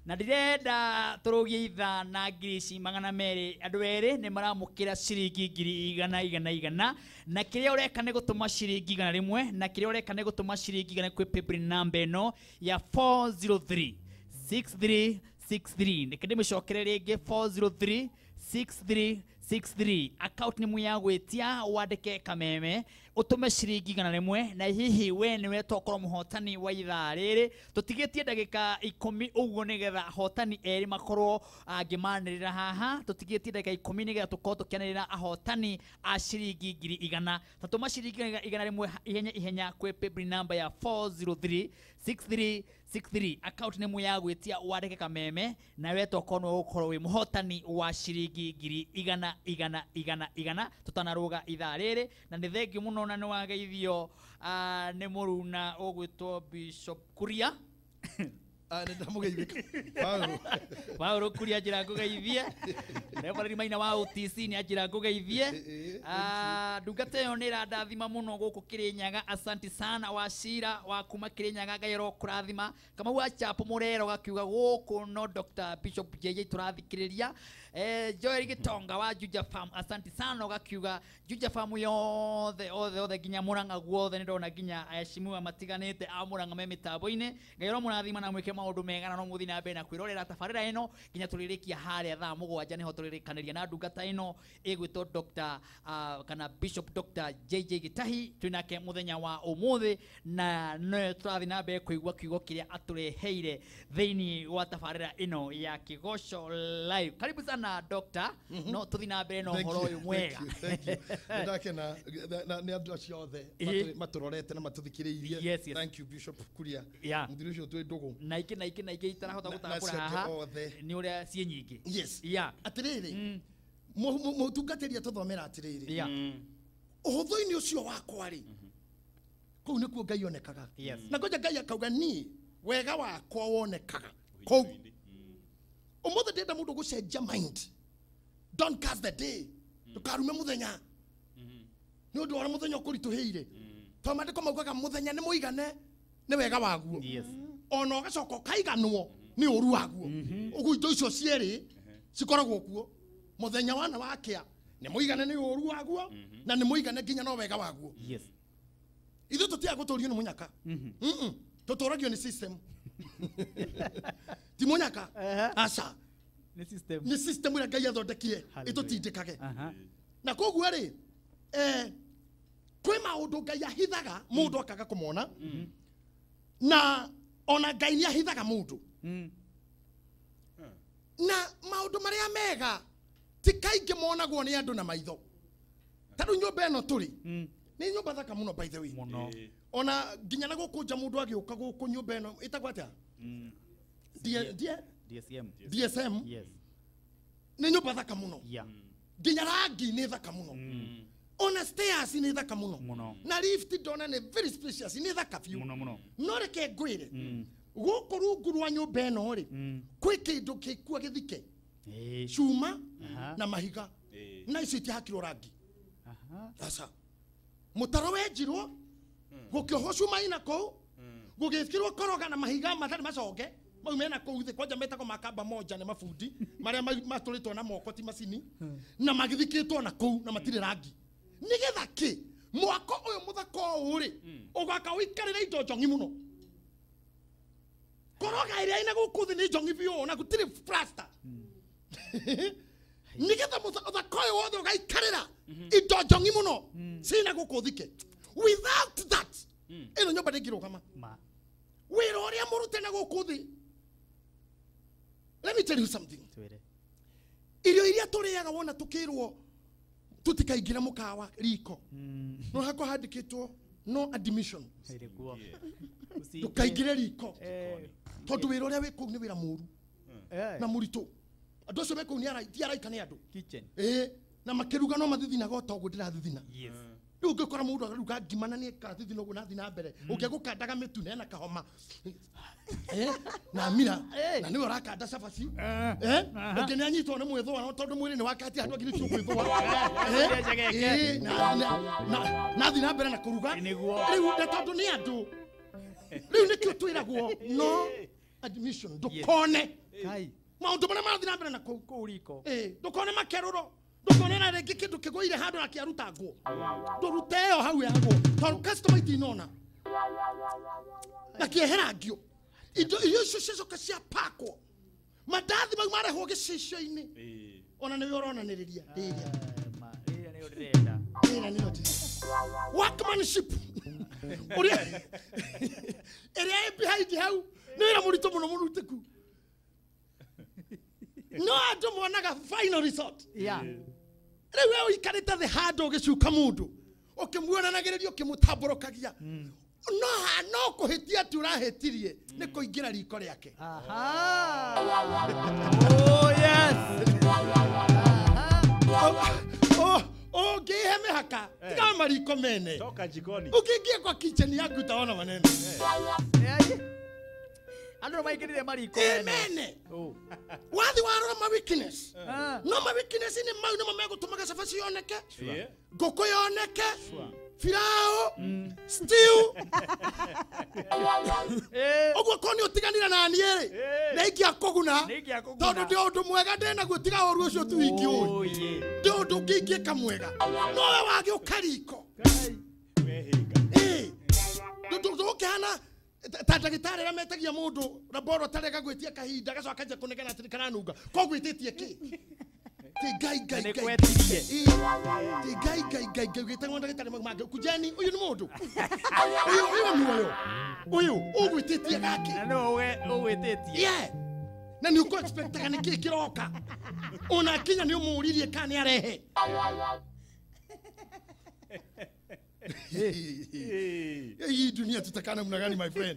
na ndirenda turugie itha na ngiri magana meri andu eri ni maramukira ciringi ngiri igana igana igana na kiria ureka ni gutuma ciringi igana rimwe na kiria ureka ni gutuma ciringi igana kwi paybill number eno ya four zero three six three six three nikende mucokere ringi four zero three six three six three account ni muya gwitia wandike kameme utume ciringi igana rimwe na hihi we ni wetwa korwo muhotani wa ithaa riri tutigitie ndagika ikumi uguo nigetha ahotani eri makorwo angimanirira haha tutigitie ndagika ikumi nigetha tukorwo tukianirira ahotani a ciringi ngiri igana tatuma ciringi igana rimwe ihenya ihenya kwi paybill number ya four zero three six three six three account ni muya gwitia wandike kameme na wetwa korwo gukorwo wi muhotani wa ciringi ngiri igana igana igana igana tutanaruga ithaa riri na ni thengi muno na ni wageithio ni muruna ogwitwo Bishop Kuria ani ndamugeithika Paulo Paulo Kuria njira ngugeithie Reverend Maina wa O T C ni njira ngugeithie ah ndungata yo ni randathima muno guku Kirinyaga asante sana Wachira wa kuma Kirinyaga gairo kurathima kama wa chapo murero gakiuga guku no Doctor Bishop J J turathikiriria eh Joel Gitonga wa Juja Farm asante sana gakiuga Juja Farm yothe othe othe ginya Muranga guothe ni ndona ginya ayashimua matiganite a Muranga me mitambo-ini gairo murathima na mwike maundu mega na no muthi na mbere na kwirorera tabarira ino ginya turirikia haria thaa mugwanja niho turirikaniria na ndungata ino igwitwo Doctor uh, kana Bishop Doctor J J Gitahi twinake muthenya wa umuthi na no turathi na mbere kuigwa kiugo kiria atureheire thiini wa tabarira ino ya Kigosho live karibu sana Doctor mm -hmm. no tuthi na mbere no horo uyu mwega ndakena ni andu acio othe maturorete na matuthikiriirie thank you Bishop Kuria muthiri ucio twi ndugu na iki na iki na iki itarahota gutakura haha ni uria cie nyingi yes ya atiriri mutungateria tuthomera atiriri ya uhuthu-ini ucio wakwa ri kuu nikuo Ngai onekaga na ngoja Ngai akauga ni wega wakwa wonekaga kuu umuthe ndenda mundu gucenjia mind don't cast the day tukarume muthenya ni undu wa muthenya ukurituhiire to mandiko maugaga muthenya ni muigane ni wega waguo yes ona gacoka kaiganwo ni uru waguo ugu indo icio cieri cikoragwo kuo muthenya wana wakia ni muigane ni uru waguo na ni muigane ginya no wega waguo yes ithu tutia guturio ni munyaka mhm tuturagio ni system ti munyaka asa ni system ni system ira Ngai athondekire itutindikage na koguo ri eh kwi maundu Ngai ahithaga mundu akaga kumona na ona Ngai ni ahithaga mundu na maundu maria mega ti kaingi monagwo ni andu na maitho tadu nyumba eno turi ni nyumba thaka muno by the way muno ona ginya na gukunja mundu agiuka guku nyumba eno itagwa atia D S M D S M yes ni nyumba thaka muno yeah ginya rangi ni thaka muno ona stairs ni thaka muno na lift dona ni very spacious ni thaka few muno muno no reke ngwire guku rungu rwa nyumba eno ri kwi kindu kikua githike cuma na mahiga na icio itihakirwo rangi sasa mutaro wenjirwo gukioho cuma ina kou gugithikirwo koroga na mahiga mathari macoke mau mena kou thi kwanja metako makamba moja ni mafundi maria maturitwo na moko ti macini na magithikitwo na kou na matire rangi nigetha ki mwako uyu muthako uri ugaka wikarira indo njongi muno koroga iria ina gukuthi ni njongi biu na gutire plaster nigetha muthako uyu wothe ugaikarira indo njongi muno sina gukuthike without that ino nyumba ndingirukama wira uria murute na gukuthi. Let me tell you something. Irio iria turiaga wona tukirwo tutikaingira mukawa riko no hako handikitwo no admission tukaingira riko tondu wira uria wiku ni wira muru na murito andu acio beku ni ara ti araika ni andu kitchen eh na makiruga no mathithina gota ugu ndirathithina yes ungikora mundu agaruga ngimana ni karathithina ugu nathi na mbere ungegukandaga mitune na kahoma eh na mira na ni urakanda cabaci eh ngi ni anyitwo ni mwithwa no tondu mwiri ni wakati andu angiri cio kwithwa eh na na nathi na mbere na kuruga riu nda tondu ni andu riu ni kio twiragwo no admission dukone Kai. Maundu mana marathi na mbere na kou. Kou riko. Eh, ndukone makeruro. Ndukone na rĩngĩ kĩndũ kĩgũire handũ na kĩarutangwo. Ndũrute ĩyo hau yagwo. Tondũ customer itinona. Na kĩeherangio. Indo icio cicoka cia pakwo. Mandathi mau marehwo gĩcicio-inĩ. Ona nĩwe ũronanĩrĩria rĩrĩa. Rĩrĩa nĩyo ndĩrenda. Rĩrĩa nĩyo ndĩrenda. Workmanship. Ũrĩa ĩrĩa ĩ behind hau nĩ wĩra mũritũ mũno mũrutĩku. No andũ monaga final result. Yeah. Rĩu we ũikarĩte thĩ handũ ũgĩcuka mũndũ ũkĩmuonanagĩrĩria ũkĩmũtambũrũkagia. No no kũhĩtia tu ũrahĩtirie nĩ kũingĩra riko rĩake. Aha. Oh yes. Oh oh ũngĩhe mĩhaka tiga mariko mene. Toka jikoni. Ũkĩingĩa kwa kitchen yaku utaona maneno. Andũ maikĩrire mariko mene. Oh. Wathi warora ma weakness. No ma weakness ni mau no megũtũmaga cabaci yoneke. Ngũkũ yoneke. Firao. Stew. Ũguo koni ũtiganira na niĩ rĩ. Nĩ ingĩa kũguna. Tondũ ndĩ ũndũ mwega ndĩnaguo tiga ũru ũcio tu ingĩũĩ. Ndĩ ũndũ ũngĩ ingĩka mwega. Nowe wagĩ ũkariko. Eh. Ndũkĩhana ta ndagĩtarĩ arĩa metagia mũndũ laboratory agagwĩtia kahinda gacoka kanjia kũnegena atĩ karanunga ko gwĩtĩtie kĩ ti gai gai gai ti gai gai gai gwĩtĩtie mũndũ ndagĩtarĩ mangĩ kujeni ũyũ nĩ mũndũ ũyũ ũyũ muoyo ũyũ ũgwĩtĩtie gake na no we ũgwĩtĩtie yeah na nĩ uko expect kana kĩ kĩroka ona kinya nĩ ũmũririe kana nĩ arehe hii dunia tutakana mna gani my friend?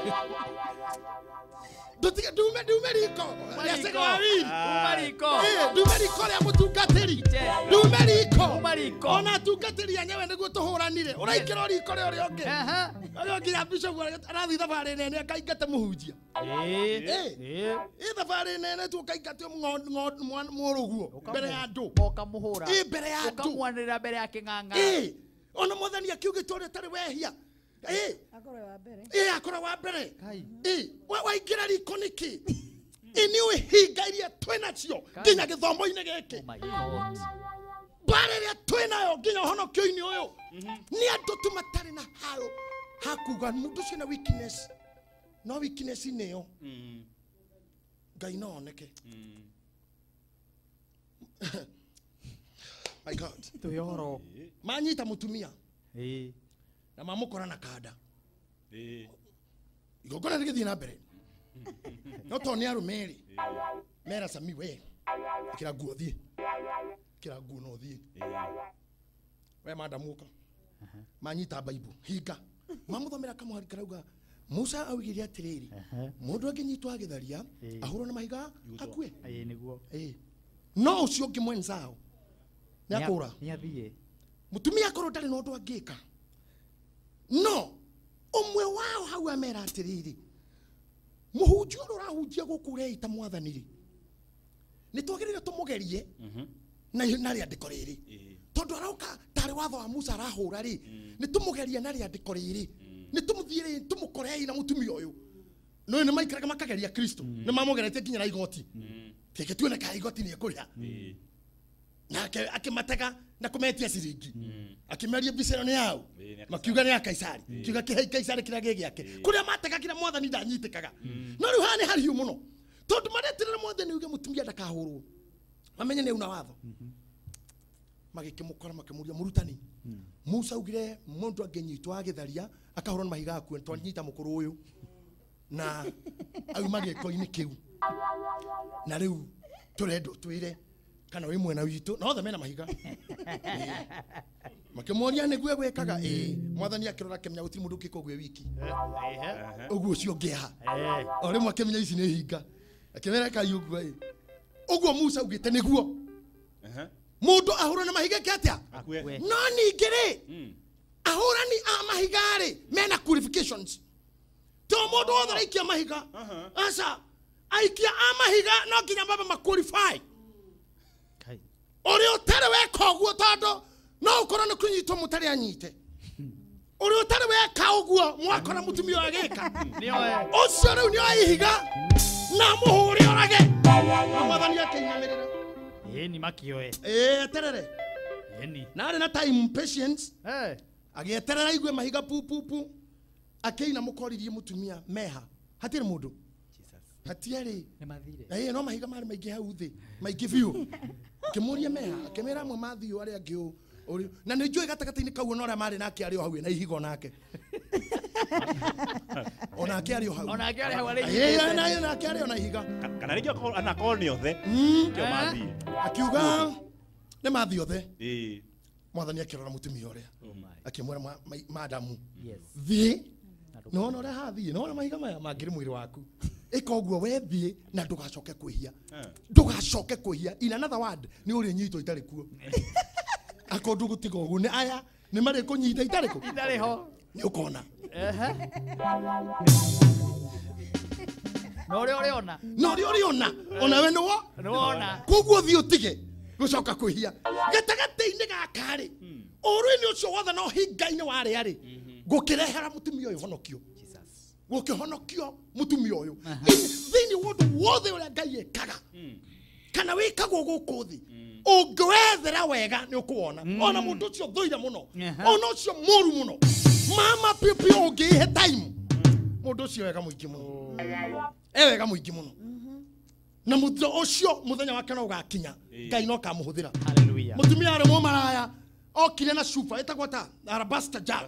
Dotika dume dume riko. Mariko. Mariko. Eh, dume riko ya mutungatiri. Dume riko. Mariko. Ona tungatiri yanyewe niguo tuhuranire. Uraikira riko rio rio nge. Aha. Rio ngira bishop arathi thabari nene akaingata muhunjia. Eh. Eh. Eh thabari nene tu akaingata ng'ondu muruguo mbere ya andu. Oka muhura. Eh mbere ya andu. Okamwanira mbere ya king'ang'a. Eh. Ona mothani akiugĩtwo ũrĩa ũtarĩ wehia akorwo wa mbere ĩ akorwo wa mbere ĩ waingĩra riko nĩkĩ ĩ nĩ ũhinga iria twĩnacio nginya gĩthomo-inĩ gĩkĩ mbara ĩrĩa twĩnayo nginya ũhonokio-inĩ ũyũ nĩ andũ tu matarĩ na hayo hakuga mũndũ ũcio na weakness no weakness nĩyo Ngai no oneke. My God. Tuyoro. Manyita mutumia. Eh. Na mamukora na kada. Eh. Igogora rĩgĩthiĩ na mbere. No to nĩ arũmeri. Mera sami we. Kira nguo thiĩ. Kira nguo no thiĩ. We madamuka. Manyita Bible. Hinga. Mamuthomera kamũhari karauga Musa augire atiriri. Mũndũ angĩnyitwo agĩtharia ahũrwo na mahiga akue. Eh nĩguo. Eh. No ũcio ũngĩ mwenzao. Nyakura. Nĩathiĩ. Mutumia akorwo ndarĩ na ũndũ angĩka. No ũmwe wao hau amera atiriri. Mũhunjia ũrĩa ũrahunjia gũkũ reita mwathani-rĩ. Nĩ twagĩrĩire tũmũgerie. Na na rĩandĩko rĩrĩ. Tondũ arauka tarĩ watho wa Musa arahũra-rĩ. Nĩ tũmũgerie na rĩandĩko rĩrĩ. Nĩ tũmũthiĩ tũmũkorei na mutumia ũyũ. No nĩ maikaraga makageria Kristo. Nĩ mamũgeretie nginya na igoti. Teke tuone ka igoti nĩ ekũrĩha. Na akimatega na kumetia ciringi akimeria bicero nĩ yao makiuga nĩ ya Kaisari kiuga kĩhei Kaisari kĩrĩa gĩ gĩake kũrĩa matega kĩrĩa mwathani ndanyitĩkaga no rĩu haha nĩ hariũ mũno tondũ maretirĩra mwathani uge mutumia ndakahũrwo mamenye nĩ una watho magĩkĩmũkora makĩmũria mũrutani Musa augire mũndũ angĩnyitwo agĩtharia akahũrwo na mahiga akue twanyita mũkũrũ ũyũ na auma gĩko-inĩ kĩu na rĩu tũrendwo twĩre kana we mwena witũ no othe mena mahiga makĩmoria nĩguo gwĩkaga ĩ mwathani akĩrora kĩmenya gũtirĩ mũndũ ũngĩka ũguo wiki ũguo ũcio ũngĩha o rĩmwe akĩmenya ici nĩ hinga akĩmera kai ũguo ĩ ũguo Musa augĩte nĩguo mũndũ ahũrwo na mahiga kĩatĩa no ningĩ-rĩ ahũrani a mahiga-rĩ mena qualifications to mũndũ wothe aikia mahiga aca aikia a mahiga no nginya baba ma qualify uri utare weka uguo tondu no ukorwo ni kunyitwo mutari anyite uri utare weka uguo mwakora mutumia agika ucio riu ni aihiga na muhure orage na mwathani akĩinamĩrĩra Eni makioe. eh terere Eni. na arĩ na time patience Eh. agĩeterera igue mahiga pu pu pu akĩina mũkoririe mũtumia meha hatirĩ mũndũ hatiarĩ Nĩ mathire. eh no mahiga marĩ maingĩ hau thĩ maingĩ biũ kĩmũria meha akĩmera amwe mathiũ arĩa angĩ ũũ Ori na nĩ njũĩ gatagatĩ-inĩ kau na ũrĩa marĩ nake arĩ o hau na ihiga nake ona ake arĩ o hau Ona akĩarĩ hau arĩ eh na na ake arĩ o na ihiga kana rĩngĩ anakorwo nĩ othe Mm. kĩo mathiĩ akiuga nĩ mathiĩ othe ĩĩ mwathani akĩrora mũtumia ũrĩa akĩmwĩra ma- ma- madamu Yes. thiĩ nĩ wona ũrĩa hathiĩ nĩ wona mahiga maya mangĩrĩ mwĩrĩ waku ĩka ũguo we thiĩ na ndũgacoke kwĩhia ndũgacoke kwĩhia in another word nĩ ũrĩ nyitwo itarĩ kuo akondu gũtiga ũguo nĩ aya nĩ marĩ kũnyita itarĩ kuo Itarĩ ho. nĩ ũkona Ehe. Na ũrĩa ũrĩona. na ũrĩa ũrĩona ona we nĩwo Nĩwona. koguo thiĩ ũtige gũcoka kwĩhia gatagatĩ-inĩ gaka-rĩ ũrũ-inĩ ũcio wothe no hinga-inĩ warĩa-rĩ gũkĩrehera mũtumia ũyũ honokio gũkĩhonokio mũtumia ũyũ thĩinĩ wa ũndũ wothe ũrĩa Ngai ekaga kana wĩkagwo gũkũ thĩ ũngĩwethera wega nĩ ũkũwona ona mũndũ ũcio thũire mũno ona ũcio mũru mũno mama pipi ũngĩhe time mũndũ ũcio wega mũingĩ mũno e wega mũingĩ mũno na mũthenya ũcio mũthenya wake no ũgakinya Ngai no kamũhũthĩra Hallelujah. mũtumia arĩ mũmaraya okire na cuba ĩtagwo ta alabaster jar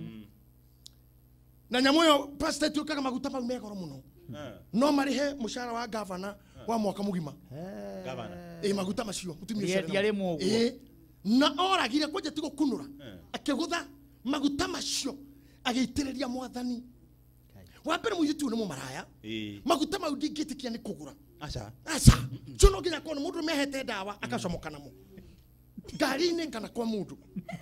na nyamũ ĩyo pastor ĩtuĩkaga maguta mau megoro mũno no marĩhe mũcara wa gavana wa mwaka mũgima ĩ maguta macio mũtumia ũcio Rĩendia rĩmwe ũguo. ĩ na oragire kwanja ti gũkunũra akĩgũtha maguta macio agĩitĩrĩria mwathani wa mbere mũirĩtu ũyũ nĩ mũmaraya ĩĩ maguta mau ndingĩtĩkia nĩ kũgũra aca aca cio no nginya korwo mũndũ mehete ndawa akacomoka namo ngari-inĩ kana kwa mũndũ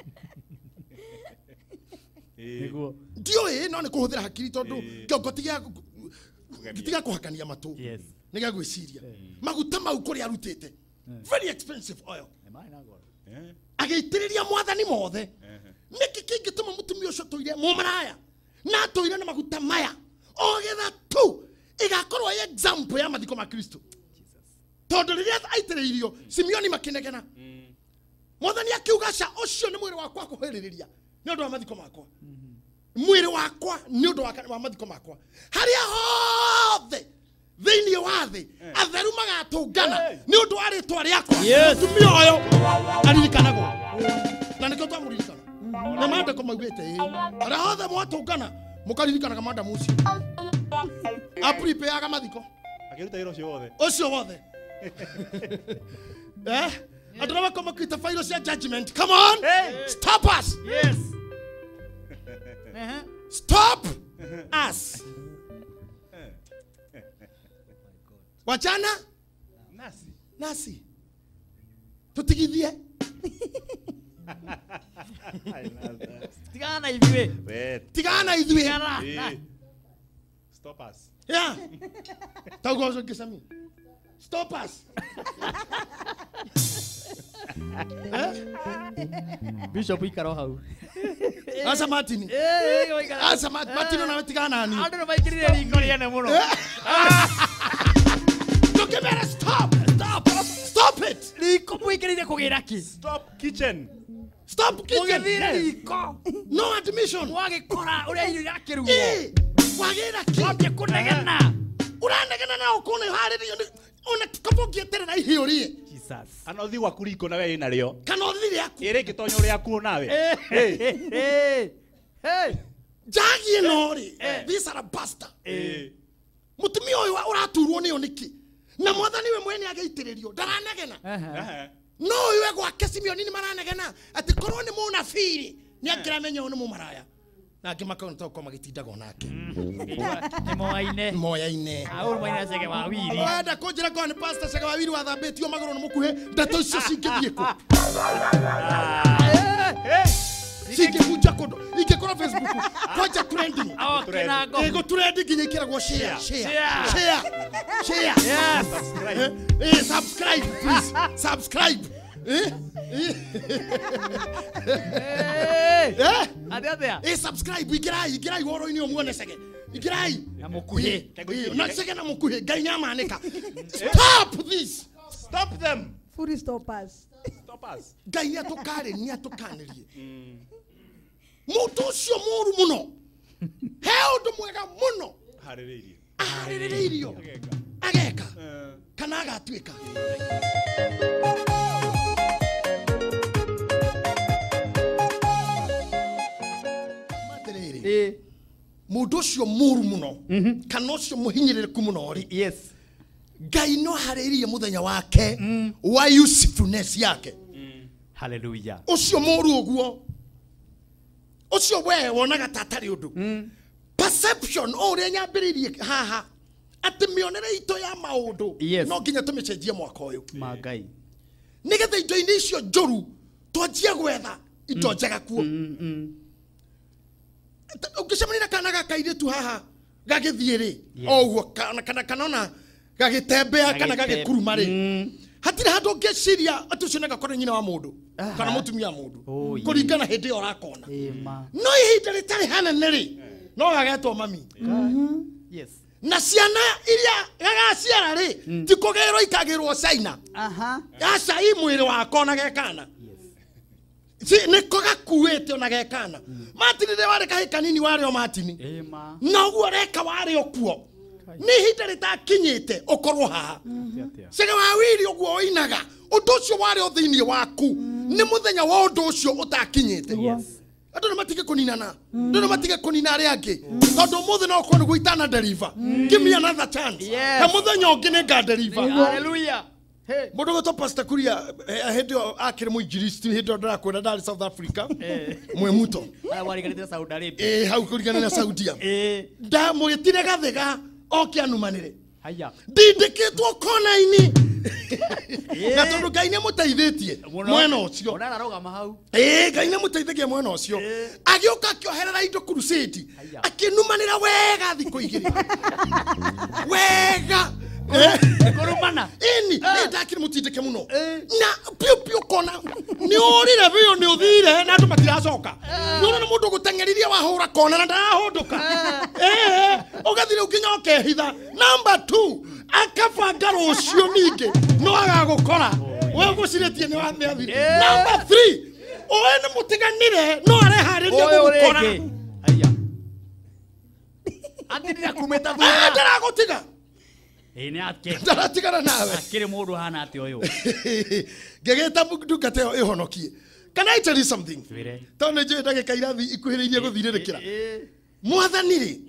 Nĩguo. ndiũĩ no nĩ kũhũthĩra hakiri tondũ kĩongo tiga kũhakania matũ Yes. nĩ gĩa gwĩciria maguta mau kũrĩa arutĩte very expensive oil Nĩ na goro. agĩitĩrĩria mwathani mothe nĩkĩ kĩngĩtũma mũtumia ũcio tũire mũmaraya na tũire na maguta maya ogetha tu ĩgakorwo ĩ example ya mathiko ma Kristo tondũ rĩrĩa aitĩrĩirio Simeoni makĩnegena mwathani akiuga ca ũcio nĩ mwĩrĩ wakwa kũhĩrĩrĩria nĩ ũndũ wa mathiko makwa mwĩrĩ wakwa nĩ ũndũ wa- wa mathiko makwa harĩa hothe thĩinĩ wa thĩ atheru magatũngana nĩ ũndũ wa rĩtwa rĩakwa mũtumia ũyũ aririkanagwo na nĩkĩo twamũririkana na maandĩko maugĩte ĩ harĩa hothe mwatũngana mũkaririkanaga madamu ũcio apripeaga mathiko akĩruta wĩra ũcio wothe ũcio wothe eh andũ arĩa makorwo makuĩte failo cia judgment come on stop us Yes. Ehe. stop us wachana nasi nasi tutigithie Tigana na ithuĩ. we tigana ithuĩ Tigana. ĩĩ stop us yeah tauga ũcio ngĩcami stop us Bishop ikaro hau. aca Martin Eh, oigana. aca Ma- Martin ona tigana nani Andũ nĩ maingĩrire riko rĩene mũno. tukimera stop stop stop it Riko mũingĩrire kũgĩra ki. stop kitchen stop kitchen Mũgĩthire riko. no admission Mwagĩkora ũrĩa irio irakĩrugwo. eh wagĩra ki Mwambie kũnegena. uranegena na ũkona harĩrio ona kabo ngĩeterera ihĩo rĩe Jesus. ana ũthiĩ gwaku riko nawe wĩ narĩo kana ũthire aku ĩrĩ ngĩtonya ũrĩa akuo nawe Hey. Hey. njagi ĩno rĩ this alabaster ĩĩ mũtumia ũyũ ũraturwo nĩyo nĩkĩ na mwathani we mwene agĩitĩrĩrio ndaranegena Ehe. no ũyũ gwake Simeoni nĩ maranegena atĩ korwo nĩ mũnabii nĩ angĩramenya ũyũ nĩ mũmaraya na angĩ makonatokorwo magĩtindaga onake Nĩ moaine. moya-inĩ Aũrũ maina cege wa wiri. wenda kũnjĩra korwo nĩ pastor Cege Wawiri wathambĩtio magũrũ nĩ mũkuhĩ ndeto icio cingĩthiĩ kũ cingĩbunja kũndũ ingĩkorwo Facebook kwanja trending Okay na ngo. ĩgũ trending nginya ikĩragwo share share Share. share share Yes. Eh, eh, subscribe please subscribe eh Hey. eh Atĩa atĩa? eh subscribe ingĩrai ingĩrai woro-inĩ ũmuone Cege Ikirai. Na mukuhe. Na seke na mukuhe. Ngai nyamanika. Stop this. Stop them. Full stoppers. Stop us. Ngai ni atukare ni atukanerie. Mutu ucio muru muno. He undu mwega muno. Haririirio. Haririirio. Ageka. Kana agatuika. Materere. Eh. Mudu ucio muru muno. Kana ucio muhinyirireku muno ri. Yes. Ngai no haririirie muthenya wake wa usefulness yake. Hallelujah. Ucio muru uguo. Ucio we wonaga tatari undu. Perception ore nyambiririe haha. Ati mionere ito ya maundu. Yes. No nginya tumicenjie mwaka uyu. Magai. Nigetha indo ini icio njuru twanjie gwetha ito njega kuo. Ukicemania kana gakaire tu haha gagithiire oguo kana kana kana gagitembea kana gagikuruma ri. Hatire handu ngeciria atucio na gakore nyina wa mundu kana mutumia mundu kuringana hindi yo rakona. No ihinda ritari hanene ri no gagetwo mami. Yes. Na ciana iria gagaciara ri ti kugirwo ikagirwo China. Aha. Aca i mwiri wako na gekana. Si niko gakuite ona gekana. Matinire wari kahikanini wari o matini. Ema. Na uguo reka wari okuo. Ni hinda ritakinyite ukorwo haha. Sega wawiri uguo oinaga. Undu ucio wari o thiini waku. Ni muthenya wa undu ucio utakinyite. Yes. Andu matige kuninana. Andu matige kunina ari angi. Tondu muthe no kwenu guitana deliver. Give me another chance. He muthenya ungi ni ga deliver. Hallelujah. Hey. Mundu gutwa Pastor Kuria hindi akiri muinjilisti hindi ndarakwenda ndari South Africa. Mwe muto. Ara wari kanitha Saudi Arabia. Eh hau kurigana na Saudia. Eh da mwitire gathega okia numanire. Haya. Ndindikitwo kona ini. Na tondu Ngai ni muteithitie mwena ucio. Ona rogama hau. Eh Ngai ni muteithitie mwena ucio. Agioka akioherera indo crusade. Akinumanira wega thiko igiri. Wega. Korumana. Ini ndakiri mutindike muno. Na piu piu kona. Ni orire biyo ni uthire na andu matiracoka. Ni ona mundu gutengeriria wahura kona na ndahunduka. Eh ugathire ukinya ukehitha. Number two, akabanga rucio ningi no agagukora. We guciretie ni wa thiri. Number three, owe ni mutiganire no arehariria gukora. Aya. Atira kumeta thutha. Ndaragutiga. Ene ake. Ndaratigana nawe. Akire mundu hana ati uyu. Ngegeta nduka teo ihonokie. Can I tell you something? Tondu nje ndagika irathi ikuhiriirie guthiririkira. Mwathani ri.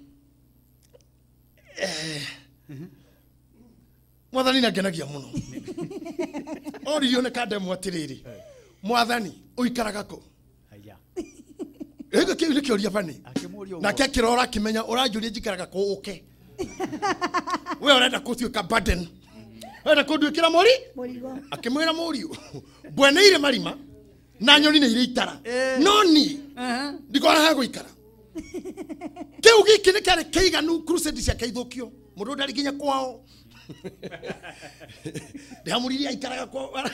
Eh. Mwathani na ngenagia muno. Oriyo ne kademu atiriri. Mwathani uikaraga ko. Aya. Ego kiuri kioria bani. Akimurio. Na kekirora kimenya uranjuria njikaraga ko uke. We urenda kutuika burden. Urenda kunduikira mori? Morigo. Akimwira moriu. Bweneire marima na nyoni ne ire itara. Noni. Aha. Ndikora ha guikara. Kiu giki ni kare keiganu crusade cia keithukio. Mundu ndari ginya kwao. Ndiamuriria ikaraga kwao.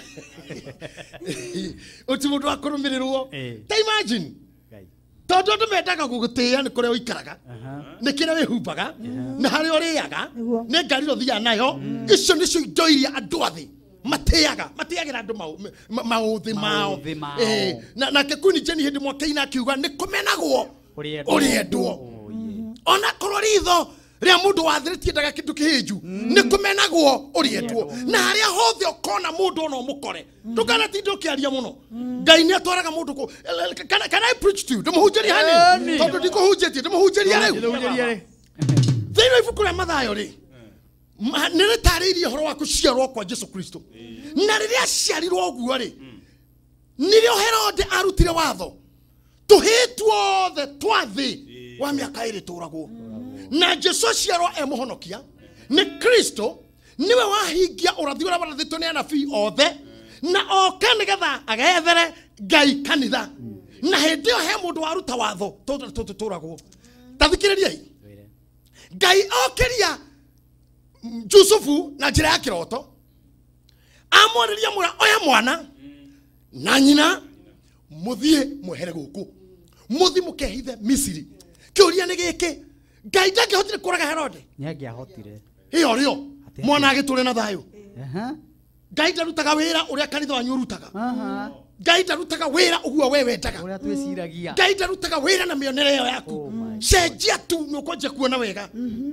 Uti mundu akurumirirwo. Ta imagine. Tondu ndu mendaga gugutia ni kuria uikaraga. Ni kira wihumbaga na hari uriaga ni ngari uthia nayo. Icio nicio indo iria andu athi matiaga matiagira andu mauthi mao. Eh na na kekuni jeni hindi mwakaina akiuga ni kumenagwo uriendwo. Ona korwo ritho ria mundu wathiritie ndaga kindu kihiju ni kumenagwo uriendwo. Na haria hothe ukona mundu ono mukore ndukana tindo kiaria muno. Ngai ni atwaraga mundu ko. Can, can I preach to you? Ndumuhunjiri hani tondu ndikuhunjitie ndumuhunjiri riu. Thina ibuku ria Mathayo ri ni ritariirie horo wa kuciarwo kwa Jesu Kristo. Na riria ciarirwo uguo ri nirio Herode arutire watho tuhitwo the twathi wa miaka iri turagwo. Na Jesu ciarwo e muhonokia ni Kristo niwe wahingia urathi ura barathitwo ni anabii othe na oka nigetha agethere Ngai kanitha. Na hindi yo he mundu waruta watho turagwo. Tathikiriria Ngai okiria Jusufu na njira ya kiroto amwariria mura oya mwana na nyina muthie mwehere guku muthi mukehithe Misiri. Kiuria ni giki Ngai ndangĩhotire kũraga Herode. Nĩangĩahotire. Iyo rĩo mwana agĩtũre na thayũ. Aha. Ngai ndarutaga wĩra ũrĩa kanitha wanyu ũrutaga. Aha. Ngai ndarutaga wĩra ũguo we wendaga. Ũrĩa twĩciragia. Ngai ndarutaga wĩra na mĩonere ĩyo yaku. Cenjia tu nĩũkwanjia kuona wega.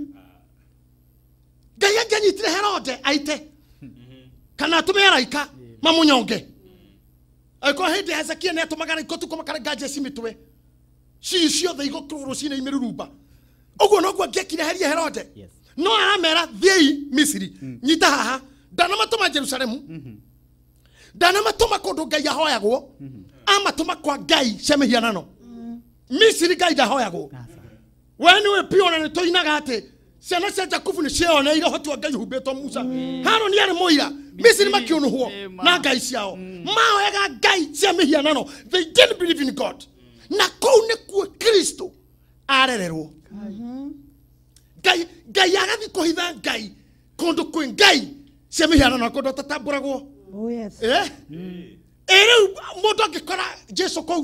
Ngai angĩanyitire Herode aite. Kana atũme araika mamũnyonge. Aiko hĩndĩ Hezekia nĩ atũmaga araika tu kũmakara nganja cimitwe. Ci ciothe igũkũrwo rũcinĩ imerurumba. Ũguo noguo angĩekire Heria Herode. No aramera thiĩi Misiri. Nyita haha. Ndanamatũma Jerusalemu. Ndanamatũma kũndũ Ngai ahoyagwo. Amatũma kwa Ngai cia mĩhianano. Misiri Ngai ndahoyagwo. We nĩwe pio na nĩtũinaga atĩ ciana cia Jakubu nĩ cioneire ũhoti wa Ngai ũhumbĩtwo Musa. Harũni arĩ mũira. Misiri makĩũnũhwo na Ngai ciao. Mahoyaga Ngai cia mĩhianano. They didn't believe in God. Na kũu nĩkuo Kristo arererwo. Ngai Ngai agathi kũhitha Ngai kũndũ kwĩ Ngai cia mĩhianano kũndũ tatambũragwo. Oh yes. Eh? Rĩu mũndũ angĩkora Jesu kũu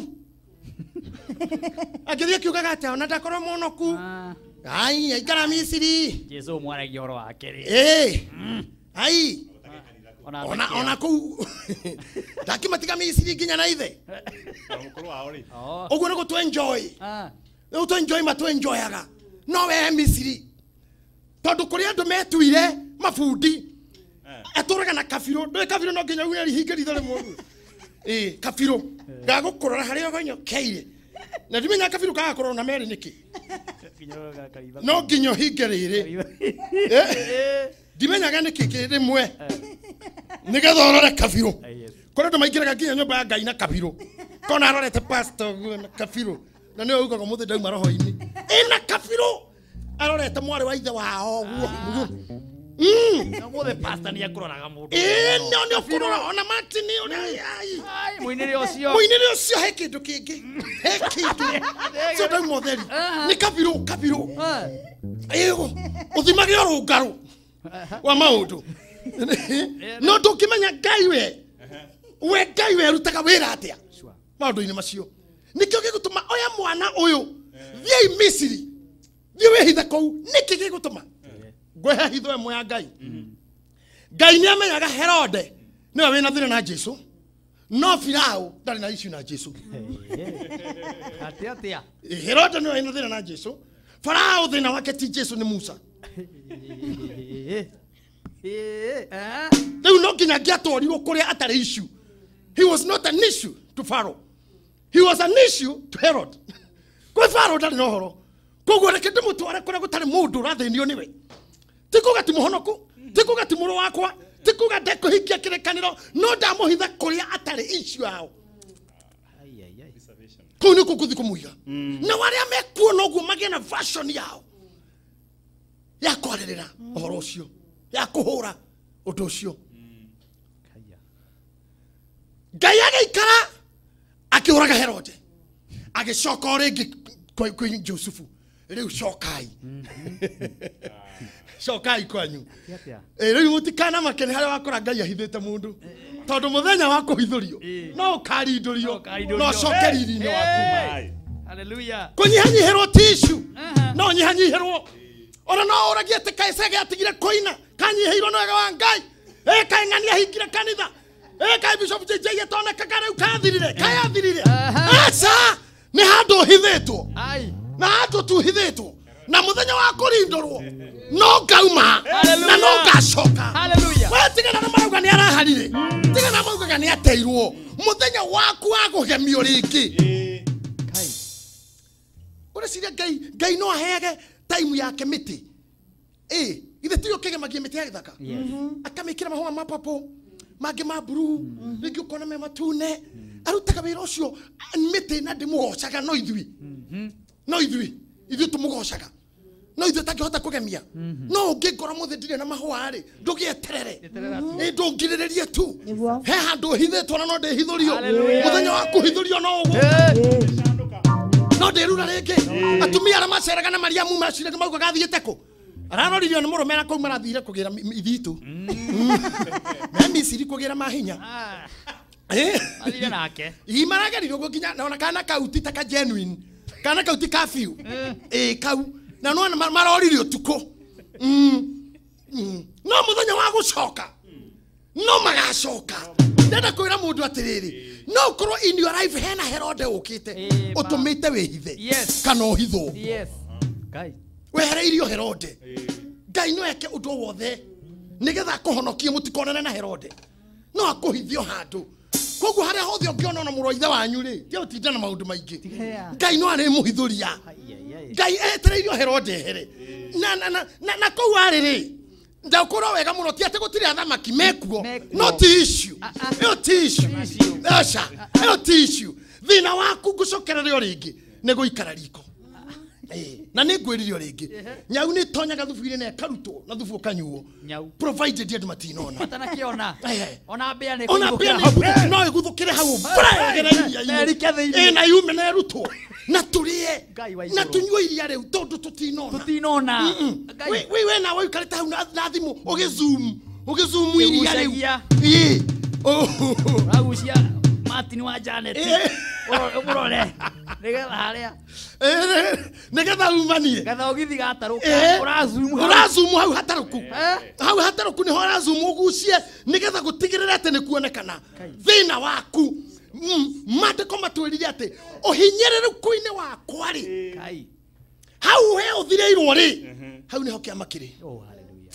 agĩthiĩ akiugaga atĩ ona ndakorwo mũnoku. Ai aikara Misiri. Jesu mwaragia ũhoro wake rĩ. Eh. Ai. Ona ona kũu ndakĩmatiga Misiri nginya na ithe. Mũkũrũ wao rĩ. Ũguo nĩguo tũ enjoy. Ah. Nĩguo tũ enjoy matũ enjoyaga. No we Misiri. Tondũ kũrĩ andũ metuire mabundi. Atũraga na kabiro. Ndũĩ kabiro no nginya uge rihinge ritho rĩmwe. Eh, kabiro. Ngagũkũrora harĩa ũgonyokeire. Na ndimenya kabiro kagakorwo na meri nĩkĩ. No nginya hinge rĩrĩ. Eh. Ndimenyaga nĩkĩ rĩmwe. Nĩgetha ũrore kabiro. Kũrĩ andũ maingĩraga nginya nyũmba ya Ngai na kabiro. Kona arorete pastor na kabiro. Na nĩwe ugaga mũthĩ ndauma roho-inĩ. Ena kabiro. Arorete mwarĩ wa ithe wao ũguo. Mm. Na mũthĩ pastor nĩ akũroraga mũndũ. Eh, no nĩ ũkũrora ona Martin ona ai. Ai, mũinĩre ũcio. Mũinĩre ũcio he kĩndũ kĩngĩ. He kĩndũ. Cio ndauma ũtheri. Nĩ kabiro, kabiro. Ego, ũthimage ũrũngarũ wa maũndũ. No ndũkĩmenya Ngai we. We Ngai we arutaga wĩra atĩa maũndũ-inĩ macio. Nĩkĩo gĩgũtũma oya mwana ũyũ thiĩ Misiri. Thiĩ wĩhithe kũu. Nĩkĩ gĩgũtũma ngwĩhe hitho ĩmwe ya Ngai. Ngai nĩ amenyaga Herode nĩwe wĩna thĩna na Jesu. No Firaũ ndarĩ na issue na Jesu. Atĩa atĩa. Herode nĩwe wĩna thĩna na Jesu. Firaũ thĩna wake ti Jesu nĩ Musa. Rĩu no nginya angĩatwarirwo kũrĩa atarĩ issue. He was not an issue to Pharaoh. He was an issue to Herod. Kwa Pharaoh ndarĩ na ũhoro. Koguo reke ndĩmũtware kũrĩa gũtarĩ mũndũ ũrathĩnio nĩwe. Ti kuga ti mũhonoku. Ti kuga ti mũrũ wakwa. Ti kuga ndekũhingia kĩrĩkanĩro. No ndamũhitha kũrĩa atarĩ issue yao. Kũu nĩkuo ngũthiĩ kũmũiga. Na arĩa mekuona ũguo magĩe na version yao ya kwarĩrĩra ũhoro ũcio, ya kũhũra ũndũ ũcio. Ngai agĩikara akĩũraga Herode. Agĩcoka o rĩngĩ kwĩ Jusufu. Rĩu cokai. Cokai kwanyu. Rĩu mũtikana makene harĩa wakora Ngai ahithĩte mũndũ. Tondũ mũthenya wa kũhithũrio no ũkarindũrio no coke riri-inĩ waku. Hallelujah. Kũnyihanyihĩrwo ti issue. No nyihanyihĩrwo. Ona no ũragia atĩ kaĩ Cege atigire kũina. Kanyihĩirwo nĩ wega wa Ngai. Eh, kaĩ ng'ania ahingire kanitha. Eh, kaĩ Bishop J J atonekaga rĩu kathirire. Kaĩ athirire. Aca nĩ handũ ũhithĩtwo. Na handũ tuhithĩtwo. Na mũthenya wa kũrindũrwo no ngauma na no ngacoka. Hallelujah. We tigana na marauga nĩ araharire. Tigana na marauga nĩ ateirwo. Mũthenya waku wa kũgemio rĩngĩ. Kai. Ũreciria Ngai Ngai no aheage time yake mĩtĩ. Eh, ithe tiyo kĩgemagia mĩtĩ ya gĩthaka. Akamĩkĩra mahũa ma purple, mangĩ ma blue, rĩngĩ ũkona me matune. Arutaga wĩra ũcio mĩtĩ na ndĩmũgocaga no ithuĩ. No ithuĩ ithuĩ tũmũgocaga. No ithuĩ tangĩhota kũgemia. No ũngĩngora mũthĩ ndirĩ na mahũa rĩ ndũgĩeterere. Ĩ ndũngirĩrĩrie tu. He handũ hithĩtwo na no ndĩhithũrio. Mũthenya wa kũhithũrio no ũguo. No ndĩrura rĩngĩ. Atumia arĩa maceraga na Mariamu maciraga maugaga athiĩte kũ. Araroririo nĩ mũrũme na kũu marathire kũgĩra ithitũ. Me Misiri kũgĩra mahinya. Eh? Athire nake. Imaragerirwo nginya na ona kana kauti ta ka genuine. Kana kauti ka fiu. Eh, kau na no marorire utuko mm no muthenya wa gucoka no magacoka ndenda kwira mundu atiriri no korwo in your life hena Herode ukite utumite wihithe kana uhithwo yes Ngai wehereirio Herode Ngai no eke undu wothe nigetha kuhonokie mutikonane na Herode no akuhithio handu koguo haria hothe ungiona na muroithe wanyu ri ti utinda na maundu maingi Ngai no ari muhithuria Ngai etereirio Herode here na na na na kou ari ri ndakora wega muno ti ate gutiri athamaki mekuo no tissue no tissue asha no tissue thina waku gucokerera ringi ne guikara riko eh na ni gwiririo ringi nyau ni tonyaga thubu-ini na karutwo na thubu kanyuo nyau provided yet matinona matana kiona ona mbea ni ona mbea no iguthukire hau eh na yume na rutwo na turie na tunywe iria riu tondu tutinona tutinona we we na we kareta hau na thimu ugizoom ugizoom iria riu eh oh ragucia Martin wa Janet urore nigetha haria nigetha umanie gatha ugithi gataruka urazoom urazoom hau hataruku hau hataruku ni urazoom ugucie nigetha gutigirira ate ni kuonekana thina waku mandiko matwirire ate uhinyereru kuine wakwa ri Ngai hau he uthireirwo ri hau niho kiama kiri oh hallelujah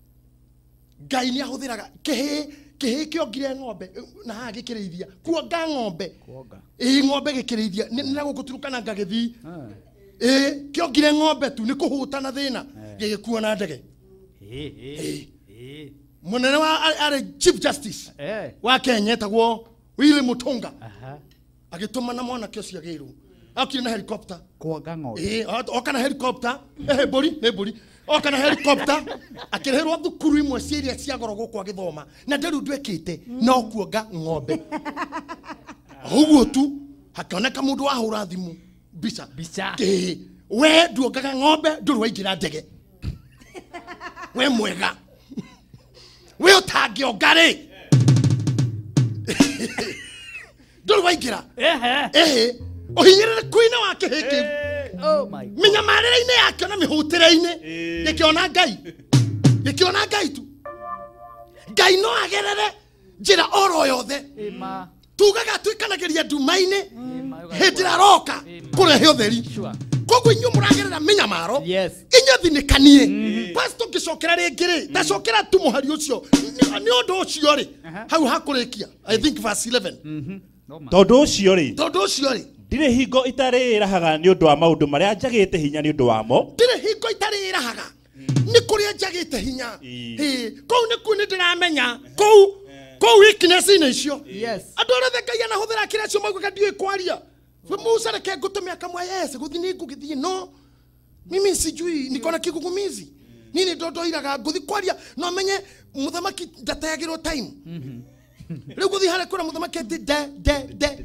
Ngai ni ahuthiraga kihi kihi kiongire ng'ombe na ha gikirithia kuonga ng'ombe kuonga eh ng'ombe gikirithia ni na gukuturukana ngagithi eh kiongire ng'ombe tu ni kuhutana thina gigikuona ndege eh eh eh munene wa are chief justice eh wa Kenya etagwo Willy Mutunga aha agituma na mwana kio ciagirwo akire na helicopter kuonga ng'ombe eh okana helicopter eh bori eh bori okana helicopter akireherwo thukuru imwe ciria cia goro gukwa githoma na nderu ndwekite no kuonga ng'ombe uguo tu hakioneka mundu wahura thimu bica bica eh we nduongaga ng'ombe nduru waingira ndege we mwega we utangionga ri nduru waingira ehe eh uhinyirire kuina wake hiki oh my God minyamarira-ine yake na mihutire-ine gikiona Ngai gikiona Ngai tu Ngai no agerere njira oro yothe ima tugaga twikanagiria nduma-ine hindira roka kurehe utheri koguo inyu muragerera minyamaro inya thinikanie pastor ngicokera ringiri ndacokera tu muhari ucio ni undu ucio ri hau hakurikia I think verse eleven tondu ucio ri tondu ucio ri ndire hingo itari rahaga ni undu wa maundu maria njagite hinya ni undu wamo ndire hingo itari rahaga ni kuria njagite hinya eh kou ni kuni ndiramenya kou kou weakness ine icio yes andu othe Ngai anahuthira kira cio mauga ndiwe kwaria we Musa reke ngutumia kamwe yes guthi ni ngugithie no mimi sijui niko na kigugumizi nini ndondo iraga nguthi kwaria no menye muthamaki ndatayagirwo time riu guthi hare kura muthamaki de de de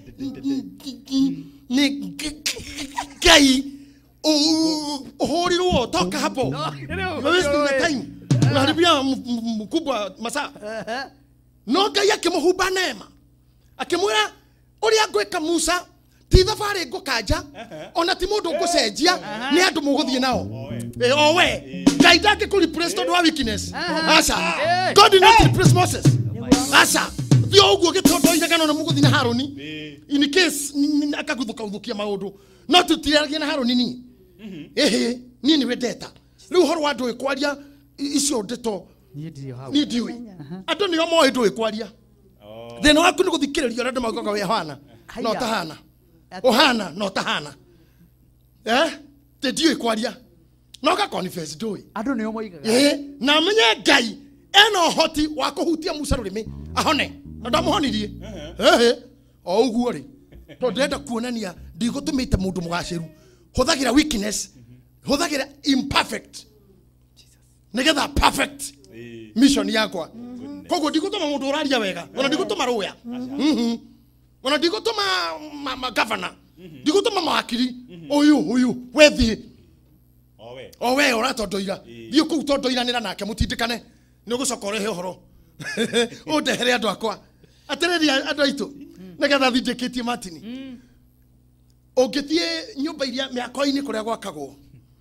ni Ngai uhurirwo toka hapo wasting the time unaharibia mkubwa masaa no Ngai akimuhumba neema akimwira uria ngwika Musa ti thabari ngukanja ona ti mundu ngucenjia ni andu muguthie nao eh o we Ngai ndake ku replace tondu wa weakness asa God did not replace Moses asa thio uguo gitondo iragano na muguthie na Haroni in case akaguthuka uthukia maundu no tutiragia na Haroni ni ehe ni ni wendeta riu horo wa ndu ikwaria icio ndeto ni ndio hau ni ndiwe andu ni omo ndu ikwaria thina waku ni guthikiriria andu magoga we hana no tahana ohana no tahana eh te ndiwe ikwaria no ga confess ndui andu ni omoigaga eh na menye Ngai eno hoti wa kuhutia Musa rurimi ahone na ndamuhonirie eh o uguo ri to ndenda kuonania ndigutumite mundu mugaciru huthagira weakness huthagira imperfect nigetha perfect mission yakwa koguo ndigutuma mundu uraria wega ona ndigutuma ruya mhm ona ndigutuma ma governor ndigutuma mawakiri uyu uyu wethi owe owe ora tondoira thio ku tondoiranira nake mutindikane ni gucoka urehe uhoro undehere andu akwa atiriri andu aitu nigetha thindikitie Martin ungithie nyumba iria miako-ini kuria gwakagwo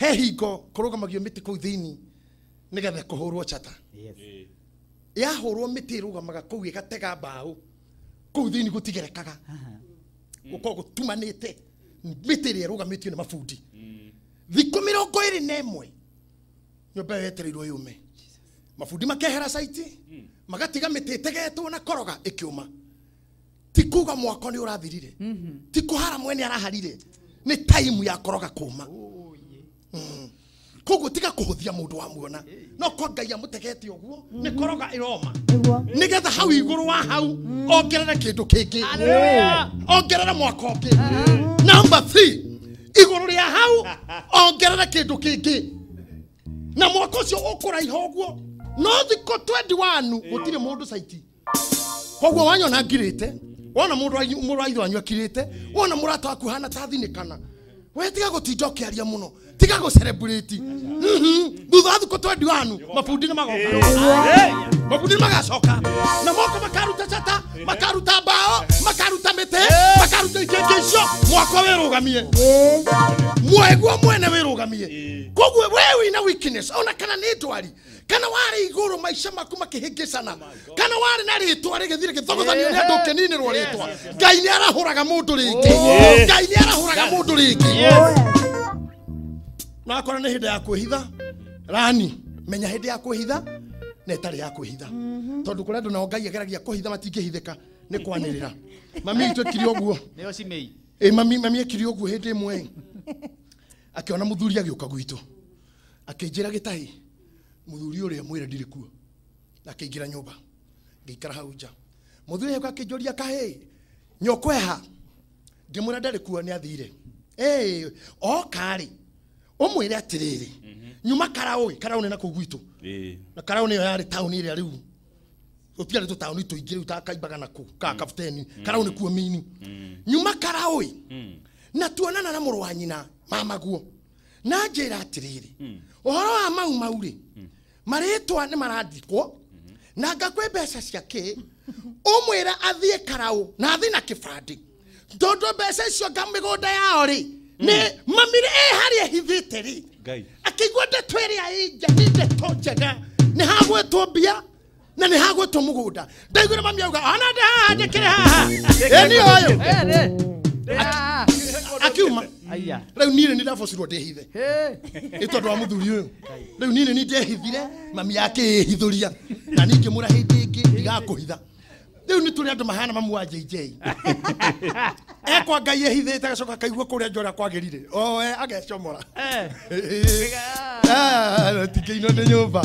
he hingo kurugamagio miti kuu thiini nigetha kuhurwo chata Yes. yahurwo miti rugamaga kuu igatega mbao kuu thiini gutigerekaga guko gutumanite miti ri rugamitio ni mafundi thikũ mĩrongo ĩrĩ na ĩmwe nyũmba yetereirwo yume mafundi makehera site magatiga mĩtĩ ĩtegetwo na koroga ĩkĩũma ti kuga mwako nĩ ũrathirire ti kũhara mwene araharire nĩ time ya koroga kũma koguo tiga kũhũthia mũndũ wa muona no ko Ngai amũtegete ũguo nĩ koroga ĩroma nĩgetha hau igũrũ wa hau ongerere kĩndũ kĩngĩ ongerere mwako ũngĩ number three igũrũ rĩa hau ongerere kĩndũ kĩngĩ na mwako ũcio ũkũraiha ũguo no thikũ twenty-one gũtirĩ mũndũ site koguo wanyona ngirĩte wona mũndũ mũraitho wanyu akirĩte wona mũrata waku hana ta thinĩkana we tiga gũtinda ũkĩaria mũno tiga gũ celebrate thutha wa thikũ twenty-one mabundi nĩ magoka mabundi magacoka na moko makaruta chata makaruta mbao makaruta mĩtĩ makaruta ikĩngĩ icio mwako wĩrũgamie mweguo mwene wĩrũgamie koguo we wĩna weakness ona kana nĩ ndwari kana warĩ igũrũ maica maku makĩhĩngĩcana kana warĩ na rĩtwa rĩgĩthire gĩthogothanio nĩ andũ kĩninĩrwo rĩtwa Ngai nĩ arahũraga mũndũ rĩngĩ Ngai nĩ arahũraga mũndũ rĩngĩ na akora nĩ hĩndĩ ya kwĩhitha rani menya hĩndĩ ya kwĩhitha na ĩtarĩ ya kwĩhitha tondũ kũrĩa andũ nao Ngai ageragia kũhitha matingĩhithĩka nĩ kwanĩrĩra mami itũ ekire ũguo nĩyo cimei ĩ mami mami ekire ũguo hĩndĩ ĩmwe akĩona mũthuri agĩũka gwitũ akĩnjĩra gĩtahi mũthuri ũrĩa mwĩre ndirĩ kuo akĩingĩra nyũmba ngĩikara hau nja mũthuri ũyũ akĩnjũria kahĩ nyokweha ngĩmwĩra ndarĩ kuo nĩ athire ĩ okarĩ ũmwĩre atĩrĩrĩ nyuma Karaũ Karaũ nĩ nakũu gwitũ na Karaũ nĩyo yarĩ taũni ĩrĩa rĩu gũtiarĩ tũtaũni tũingĩ rĩu takaimbaga nakũu ka kapteni Karaũ nĩ kuo mini nyuma Karaũ na tuonana na mũrũ wa nyina mamaguo na njĩra atĩrĩrĩ ũhoro wa mau mau rĩ marĩtwa nĩ marandikwo na ngakwe mbeca ciake ũmwĩra athiĩ Karaũ na athiĩ na kĩbandĩ tondũ mbeca icio ngamĩgũnda yao rĩ nĩ mamire ĩ harĩa hithĩte rĩ akĩigua ndeto ĩrĩa ĩ nja nĩ ndeto njega nĩ hagwĩtwo mbia na nĩ hagwĩtwo mũgũnda ndaiguire mami auga ona ndĩ haha njĩkĩre haha ĩ nĩ ũyũ akiuma rĩu niĩ nĩ ndabocirwo ndĩhithe ĩ tondũ wa mũthuri ũyũ rĩu niĩ nĩ ndehithire mami yake ĩhithũria na ningĩ mũra hĩndĩ ĩngĩ ndigakũhitha rĩu nĩ tũrĩ andũ mahana mamu wa J J ekwa Ngai ehithĩte agacoka akaigua kũrĩa njora kwagĩrire o we agecomora tikĩinwo nĩ nyũmba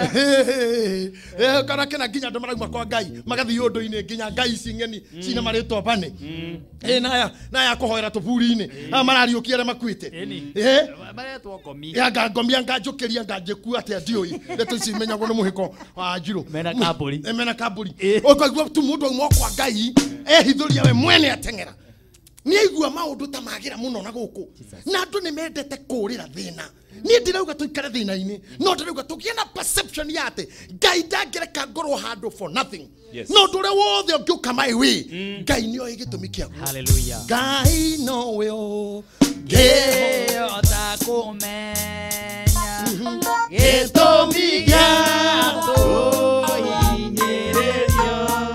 kana kena nginya andũ marauma kwa Ngai magathiĩ ũndũ-inĩ nginya Ngai ici ng'eni cina marĩtwa bane naya naya kũhoera tũburi-inĩ marariũkia arĩa makuĩte maretwo ngomi anga ngomi anga njũkĩria anga njĩkua atĩa ndiũĩ ndeto ici imenyagwo nĩ mũhĩko wa Njirũ mena kambũri mena kambũri ũkaigua tu mũndũ auma kwa Ngai ehithũria we mwene ateng'era nĩ aigua maũndũ ta magira mũno na gũkũ na andũ nĩ mendete kũũrĩra thĩna niĩ ndirauga tũikare thĩna-inĩ no ndĩrauga tũgĩe na perception ya atĩ Ngai ndangĩreka ngorwo handũ for nothing no ũndũ ũrĩa wothe ũngĩũka my way Ngai nĩoĩ gĩtũmi kĩaguo hallelujah Ngai nowe ũngĩhota kũmenya gĩtũmi gĩa tũhinyĩrĩrio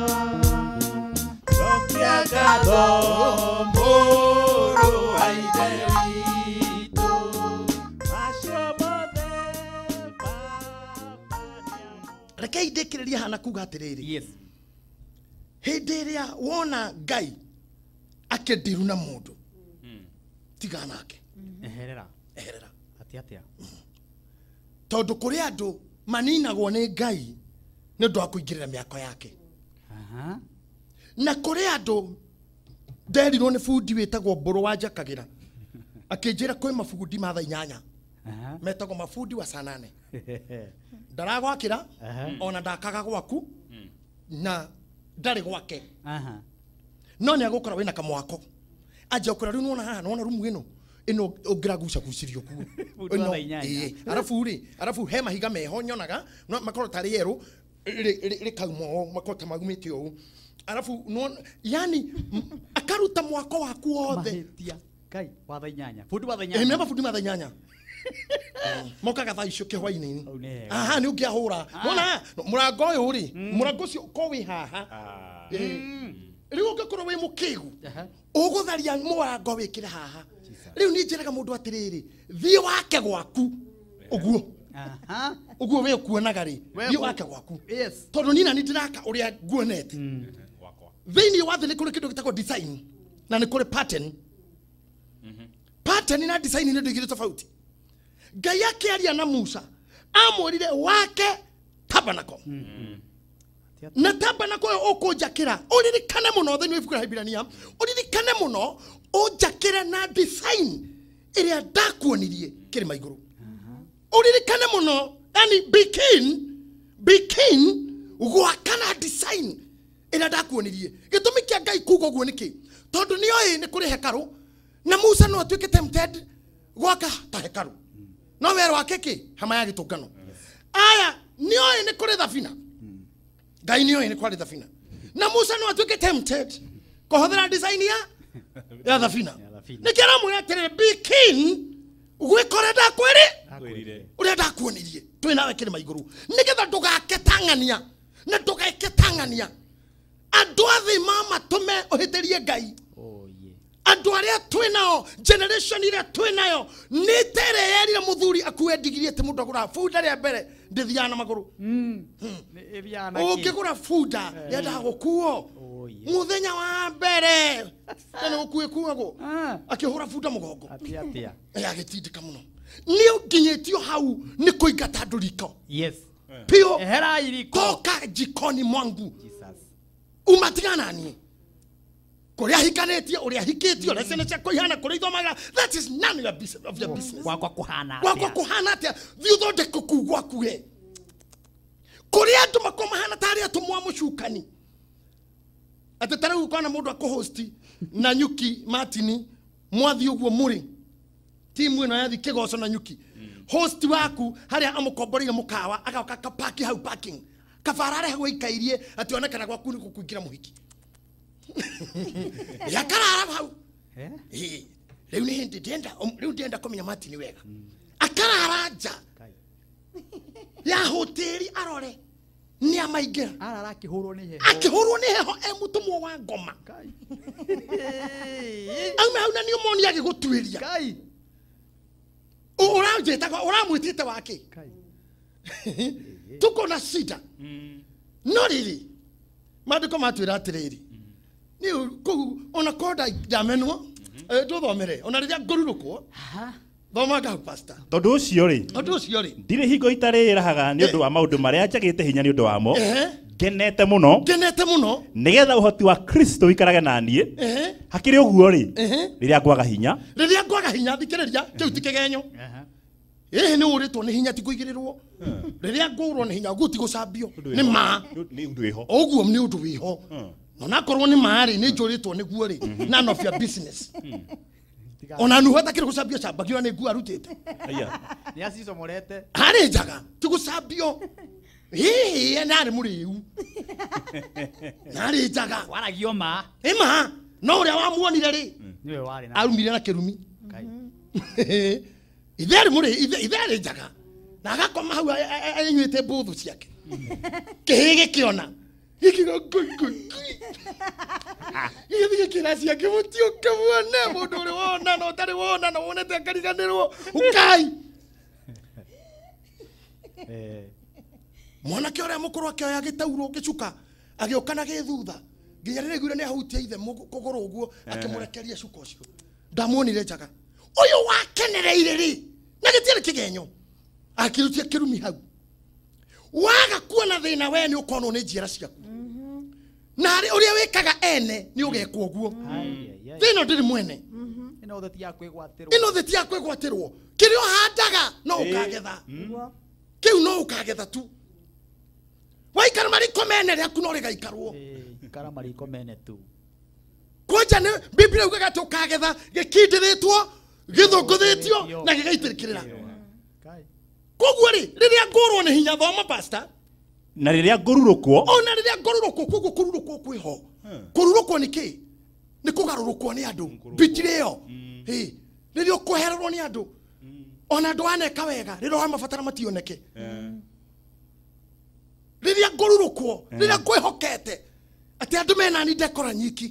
rekei ndĩkĩrĩria hana kuga atĩrĩrĩ yes hĩndĩ ĩrĩa wona Ngai akĩndiru na mũndũ tiga nake eherera eherera atĩa atĩa tondũ kũrĩ andũ maninagwo nĩ Ngai nĩ ũndũ wa kũingĩrĩra mĩako yake aha na kũrĩ andũ nderirwo nĩ bundi wĩtagwo Mbũrũ wa Njakagĩra akĩnjĩra kwĩ mabundi ma thaa inyanya metagwo mabundi wa saa nane ndaragwakĩra ona ndakaga gwaku na ndarĩ gwake no nĩ agũkora wĩna kamwako anja ũkora rĩu nĩwona haha nĩwona rumu ĩno ĩno ũngĩraguca gucirio kuo arabu rĩ arabu he mahiga meho nyonaga makorwo tarĩ yerũ rĩkauma ũũ makorwo ta magumĩte ũũ arabu yani akaruta mwako waku wothe Ngai wa thaa inyanya fundi wa thaa inyanya nĩ mabundi ma thaa inyanya mokaga thaa icio kĩhwainĩ aha nĩ ũngĩahũra wona mũrango ũyũ rĩ mũrango ũcio ko wĩ haha rĩu ũngĩkorwo wĩ mũkĩgu ũgũtharia mũrango wĩkĩre haha rĩu niĩ njĩraga mũndũ atĩrĩrĩ thiĩ wake gwaku ũguo ũguo wĩ ũkuonaga rĩ thiĩ wake gwaku tondũ niĩ na nĩ ndĩraka ũrĩa nguonete thĩinĩ wa thĩ nĩ kũrĩ kĩndũ gĩtagwo design na nĩ kũrĩ pattern pattern na design nĩ ndigire tofauti Ngai akĩaria na Musa amwĩrire wake tabernacle na tabernacle ũkũnjakĩra ũririkane mũno thĩinĩ wa ibuku rĩa Hibirania ũririkane mũno ũnjakĩre na design ĩrĩa ndakuonirie kĩrĩma igũrũ ũririkane mũno yani begin begin gwaka na design ĩrĩa ndakuonirie gĩtũmi kĩa Ngai kuuga ũguo nĩkĩ tondũ nĩoĩ nĩ kũrĩ hekaru na Musa no atuĩke tempted gwaka ta hekaru no wero wake kĩ hama ya gĩtũngano aya nĩoĩ nĩ kũrĩ thabina Ngai nĩoĩ nĩ kũrĩ thabina na Musa no atuĩke tempted kũhũthĩra design ya ya thabina nĩkĩo aramwĩra atĩrĩrĩ be keen gwĩkore ndakwĩrĩ ũrĩa ndakuonirie twĩ nawe kĩrĩma igũrũ nĩgetha ndũgake tang'ania na ndũgake tang'ania andũ athĩ mama tũme ũhĩtĩrie Ngai andũ arĩa twĩ nao generation ĩrĩa twĩ nayo nĩ tere yerire mũthuri akue ndigiri atĩ mũndũ agũra bunda rĩa mbere ndĩthiaga na magũrũ ũngĩgũra bunda yendaga gũkuo mũthenya wa mbere nĩ gũkuĩ kuagwo akĩhũra bunda mũgongo agĩtindĩka mũno nĩ nginyĩtio hau nĩ kũingata andũ riko pio toka jikoni mwangu umatigana naniĩ Korea hikanetia uria hiketio na sene cha kuihana kuri ithomaga that is none of your business of your business wakwa kuhana wakwa kuhana atia thiutho de kukugwa kuhe Korea andu makoma hana tari atumwa mucukani atetara ukona mundu akuhosti na Nyuki Martini mwathi uguo muri timu ino yathi kigoco na Nyuki host waku haria amukomborire mukawa agauka ka park hau parking kafarare hago ikairie ationekana gwaku ni kukuingira muhiki ya karara hau eh eh leo ni hindi ndenda leo ndenda komenya Martini wega akarara nja ya hoteli arore ni amaingira arara akihurwo ni heho akihurwo ni heho e mutumwo wa ngoma aume hau na ni umoni agigutuiria kai uranjeta uramwitite wake kai tuko na shida no riri maandiko matwira atiriri ni ku ona koda jamenwo eh tuthomere ona riria ngururukwo aha thomaga pastor tondu ucio ri tondu ucio ri ndire hingo itari rahaga ni undu wa maundu maria njagite hinya ni undu wamo genete muno genete muno nigetha uhoti wa Kristo ikarage nanie hakiri uguo ri riria ngwaga hinya riria ngwaga hinya thikiriria kiu tikegenyo eh ni uritwo ni hinya ti kuigirirwo riria ngurwo ni hinya guti gucambio ni ma ni undu wiho uguo ni undu wiho no nakorwo ni maari ni njuritwo niguo ri none of your business ona nu hata kiri gucambio cambagio ni nguo arutite aya ni acicomorete hari njaga ti gucambio hihi nari muriu nari njaga waragio ma ima no uria wamuonire ri niwe wari na arumire na kirumi kai itheri muri itheri njaga na agakoma hau anyuite mbuthu ciake kihige kiona ikigo gui igithi kirasi kibutio kibwana mundu uri wona no tari wona no wonete akariganirwo ukai eh mwana ke ore mukuru akioya gitauro gicuka agiokana githutha nginya rire gwire ni ahutia ithe kuguru uguo akimurekeria cuka ucio ndamuonire njaga uyu wakenereire ri na gitiere kigenyo akirutia kirumi hau waga kuona thina we ni ukono ni njira ciaku na uria wikaga ene ni ugekwo uguo thino ndiri mwene ino theti ya kwigwatirwo ino theti ya kwigwatirwo kirio handaga no ukagetha kiu no ukagetha tu waikara mariko mene riaku no rigaikarwo ikara mariko mene tu kwanja ni Biblia ugaga tukagetha gikindithitwo githunguthitio na gigaitirikirira koguo ri riria ngurwo ni hinya thoma pastor na riria ngururukwo ona riria ngururukwo koguo kururukwo kwiho kururukwo ni ki ni kugarurukwo ni andu bitireo eh riria kuhererwo ni andu ona ndwaneka wega riro ha mabatara mationeke riria ngururukwo riria kwihokete ati andu mena ni ndekora nyiki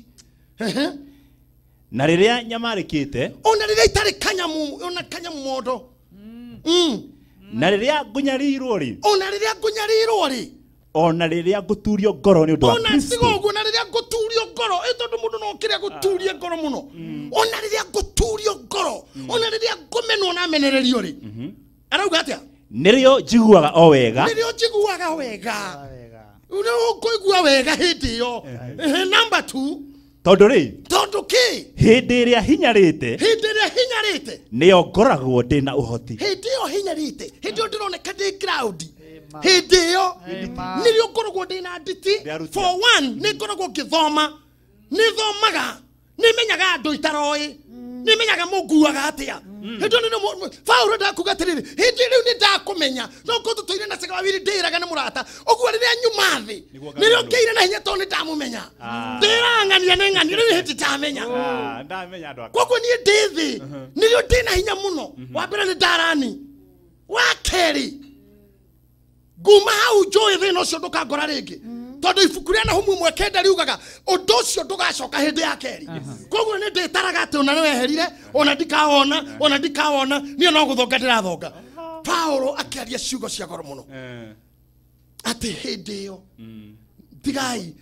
na riria nyamarikite ona riria itari kanyamu ona kanyamu modo mm na riria ngunyarirwo ri ona riria ngunyarirwo ri ona riria nguturio ngoro ni undu wa Kristo ona sigogo na riria nguturio ngoro etondu mundu no kiria guturie ngoro muno ona riria nguturio ngoro ona riria ngumenwo na menererio ri arauga atia nirio njiguaga o wega nirio njiguaga wega uno kuigua wega hindi yo number two tondu ri tondu ki hindi iria hinyarite hindi iria hinyarite niyo ngoragwo ndina uhoti hindi yo hinyarite hindi yo ndironeka ndi crowd hindi yo nirio ngoragwo ndina nditi for one ni ngoragwo ngithoma ni thomaga ni menyaga andu itaroi ni menyaga muguaga atia hindi ni Paulo ndakuga atiriri hindi riu ni ndakumenya no ko tutoire na sega wiri ndiraga na murata ogwo riria nyuma thi nirio ngeire na hinya to ni ndamumenya ndirangania ni ngani riu hindi ndamenya ndamenya andu koko ni ndithi nirio ndina hinya muno wa mbere ni ndarani wa keri guma hau joy thi no cio ndukangora ringi tondu ibuku ria na humu mwe kenda riugaga undu ucio ndugacoka hindi ya keri koguo ni nditaraga ati ona weherire ona ndikawona ona ndikawona ni no guthonga ndirathonga Paulo akiaria ciugo cia goro muno ati hindi yo tigai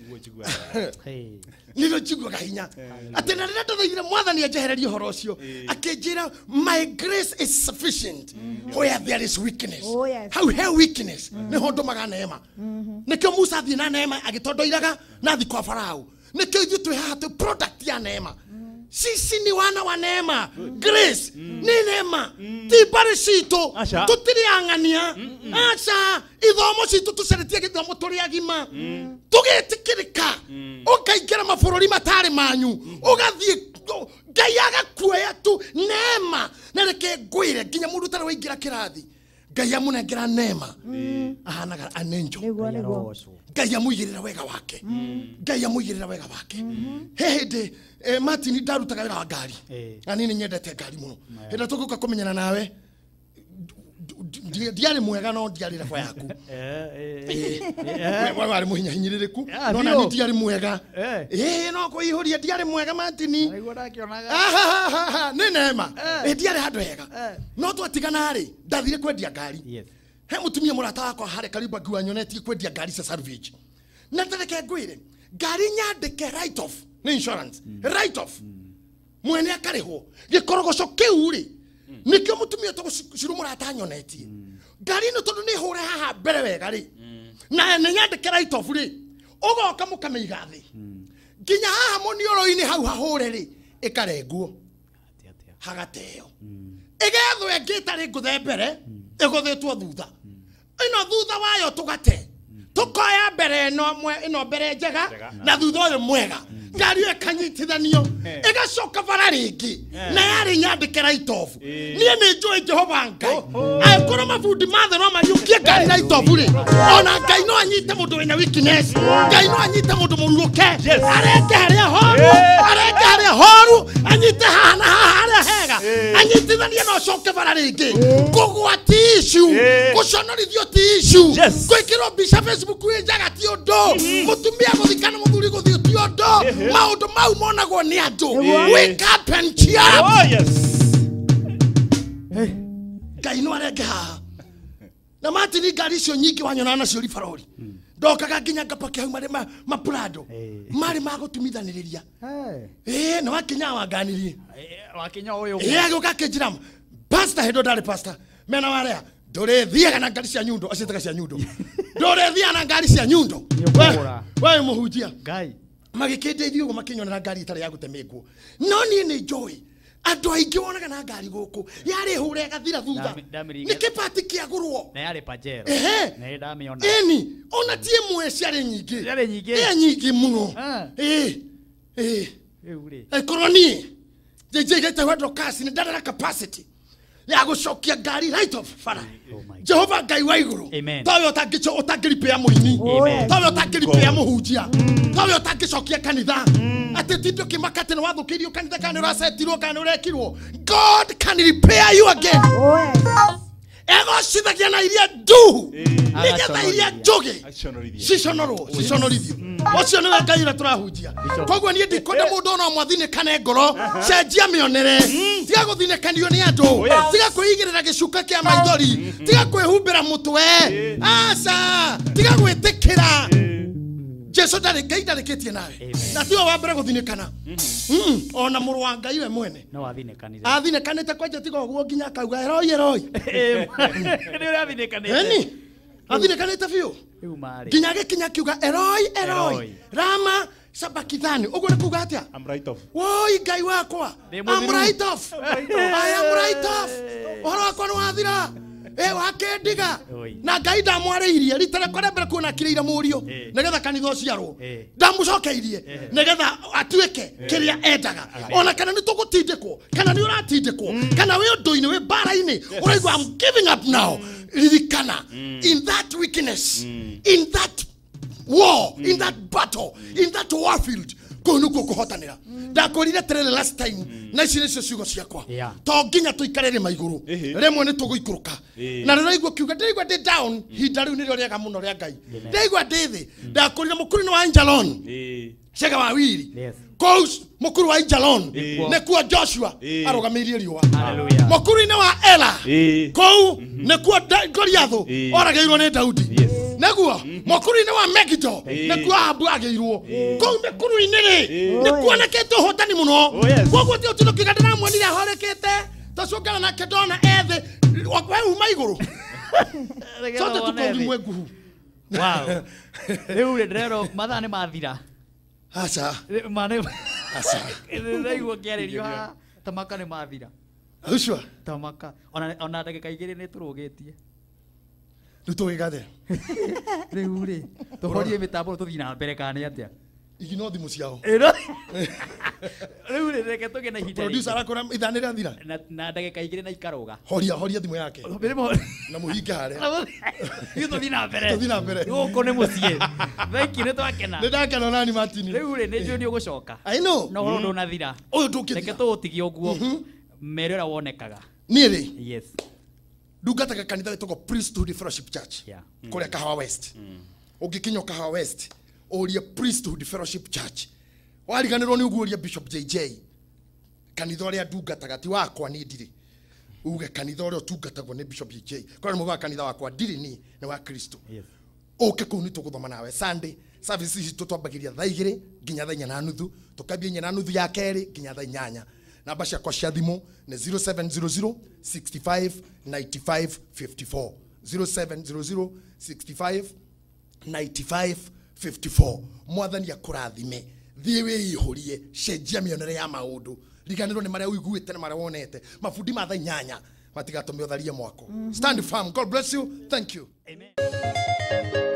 nilo njiguaga hinya ati na riria ndathaithire mwathani anjehererie horo ucio akinjira my grace is sufficient where there is weakness how he weakness ni ho ndumaga neema nikio Musa athie na neema agitondoiraga na thi kwa Farao nikio ithu twi haha tu product ya neema sisi ni wana wa neema grace ni neema ti bari citu tutiriangania acha ithomo citu tuceretie githomo turi agima tugetikirika ukaingera mabururi matari manyu ugathie Ngai agakuoya tu neema na reke ngwire nginya mundu tare waingira kirathi Ngai amunengera neema ahanaga an angel Ngai amuyirira wega wake Ngai amuyirira wega wake hehede Martin ndarutaga wira wa ngari na nini nyendete ngari muno henda tuguka kumenyana nawe ndiari mwega no ndiari refa yaku wewe wari muhinya hinyiririku no na ndiari mwega eh no kuihuria ndiari mwega Martin aigua ndakionaga ni neema ndiari handu hega no twatigana ri ndathire kwendia ngari he mutumia murata wakwa hare karibu ngua nyonetie kwendia ngari cia salvage na ndareke ngwire ngari nyandike right off ni insurance right off mwene akarihwo gikorogoco kiu ri nikio mutumia to ciru murata nyonetie ngari no tondu ni hure haha mbere wega ri na ne nyandike right off ri ugoka mukameiga thi nginya haha munioro-ini hau hahure ri ikarengwo hagateo igethwe ngitari nguthe mbere iguthetwo thutha ino thutha wayo tugate tukoya mbere ino mwe ino mbere njega na thutha uyu mwega ngari ikanyitithanio igacoka bara ringi na yari nyandike right off nie ni njui Jehova Ngai aikoro mabundi mathe no mariukie ngari right off ri ona Ngai no anyite mundu wina weakness Ngai no anyite mundu muruke areke haria horu areke haria horu anyite hana haria hega anyitithanie no coke bara ringi kugwati issue guconorithio ti issue gwikirwo mbica Facebook njaga ti undu mutumia guthikana muthuri guthio ti undu maundu mau monagwo ni andu wake up and cheer up. Oh yes Ngai no arenge haha na Martin ngari cio nyingi wanyona nacio ribarori ndokaga nginya ngapake hau mari mapurado mari magutumithaniriria eh na wakinya wanganirie wakinya uyu eh agoka kinjira pastor hedo ndari pastor mena waria ndore thiaga na ngari cia nyundo acitega cia nyundo ndore thiaga na ngari cia nyundo wewe muhujia Ngai magikindeithio go makinyonera ngari itari ya gutemengwo no ni ni joy andu aingi wonaga na ngari guku yari hure gathira thutha ni kipati kiagurwo na yari pajero ehe na ndamiona eni ona tie mwe ciari nyingi ciari nyingi ya nyingi muno eh eh eure ekoroni jeje gete wedro kasi ni dada capacity ya gucokia ngari right off fara Jehova Ngai wa iguru Amen. tawe utangiripe ya muini tawe utangiripe ya muhujia tawe otangicokia kanitha ati tindo kimakate ni wathukirio kanitha kana urasetirwo kana urekirwo. God can repair you again. Ego shithagia na iria nduhu nigetha iria njugi ciconorwo ciconorithio. Ucio niwe Ngai ira turahunjia. Koguo nie ndikwenda mundu ona mwathinekane ngoro cenjia mionere tiga guthinekanio ni andu tiga kwigirira gicuka kia maithori tiga kwihumbira mutwe aca tiga gwitikira Jesu ndari Ngai ndarikitie nawe na tiwe wa mbere guthinekana ona muru wa Ngai we mwene no athinekanire athinekanite kwanja tiga uguo nginya kauga eroi eroi ni urathinekanite eni athinekanite biu nginya gikinya kiuga eroi eroi rama sabakithani uguo ni kuga atia I'm right off woi Ngai wakwa I'm right off I am right off oro wakwa ni wathira eh wakendiga na Ngai ndamwariirie ritare kore mbere kuona kireira murio nigetha kanitha uciarwo ndamucokeirie nigetha atuike kiria endaga ona kana ni tugutindikwo kana ni uratindikwo kana wi undu-ini wi bara-ini uraigwa I'm giving up now ririkana in that weakness in that war in that battle in that warfield konuko kuhotanira ndakorire terere last time na ici nicio ciugo ciakwa to nginya tuikarere maiguru remwe ni tuguikuruka na riraigwa kiuga ndirigwa ndi down hinda riu nirio riega muno ria Ngai ndirigwa ndi thi ndakorire mukuru ni wa Angelon cega wa wiri kous mukuru wa Angelon nekuo Joshua arugamirie riwa mukuru ni wa Ela kou nekuo Goliathu orageirwo ni Daudi neguo mukuru ni wa Megiddo nekuo Ahabu ageirwo kou mukuru ni ri nekuo nakete hotani muno koguo ti utuno kigandana mwonire horekete tacungana na kedona ethe wakwe uma iguru sote tukongi mweguhu wow riu ndero mathaa ni mathira acha mane acha ndaigua kiaririo ha tamaka ni mathira ucio tamaka ona ona ndagika igiri ni turugitie ruto igade riu ri tuhorie mitambo tuthina mbere kana atia igino thimu ciao riu ri reke tuge na ihinda producer akora ithanira thira na ndagika igiri na ikaruga horia horia thimu yake na muhinga hare yu tuthina mbere tuthina mbere guko ni mucie thanki ni twakena ni ndakena nani Martin riu ri ni ndio ni ugucoka I know no horo ndo nathira uyu tukithira reke tuutigie uguo mere ura wonekaga nieri yes ndungataga kanitha wetagwo Priesthood Fellowship Church kuria Kahawa West ugikinya Kahawa West uria Priesthood Fellowship Church wariganirwo ni uguria Bishop J J kanitha uria ndungataga ti wakwa ni ndiri uge kanitha uria tungatagwo ni Bishop J J kwa muga kanitha wakwa ndiri ni ni wa Kristo yes uke kuu ni tuguthoma nawe Sunday service ici tutwambagiria thaa igiri nginya thaa inya na nuthu tukambia inya na nuthu ya keri nginya thaa inyanya namba ciakwa cia thimu ni zero seven zero zero six five nine five five four zero seven zero zero six five nine five five four mwathani akurathime thie wiihurie cenjia mionere ya maundu riganirwo ni maria uiguite na maria wonete mabundi ma thaa inyanya matigatumio tharie mwako stand firm. God bless you. Thank you. Amen.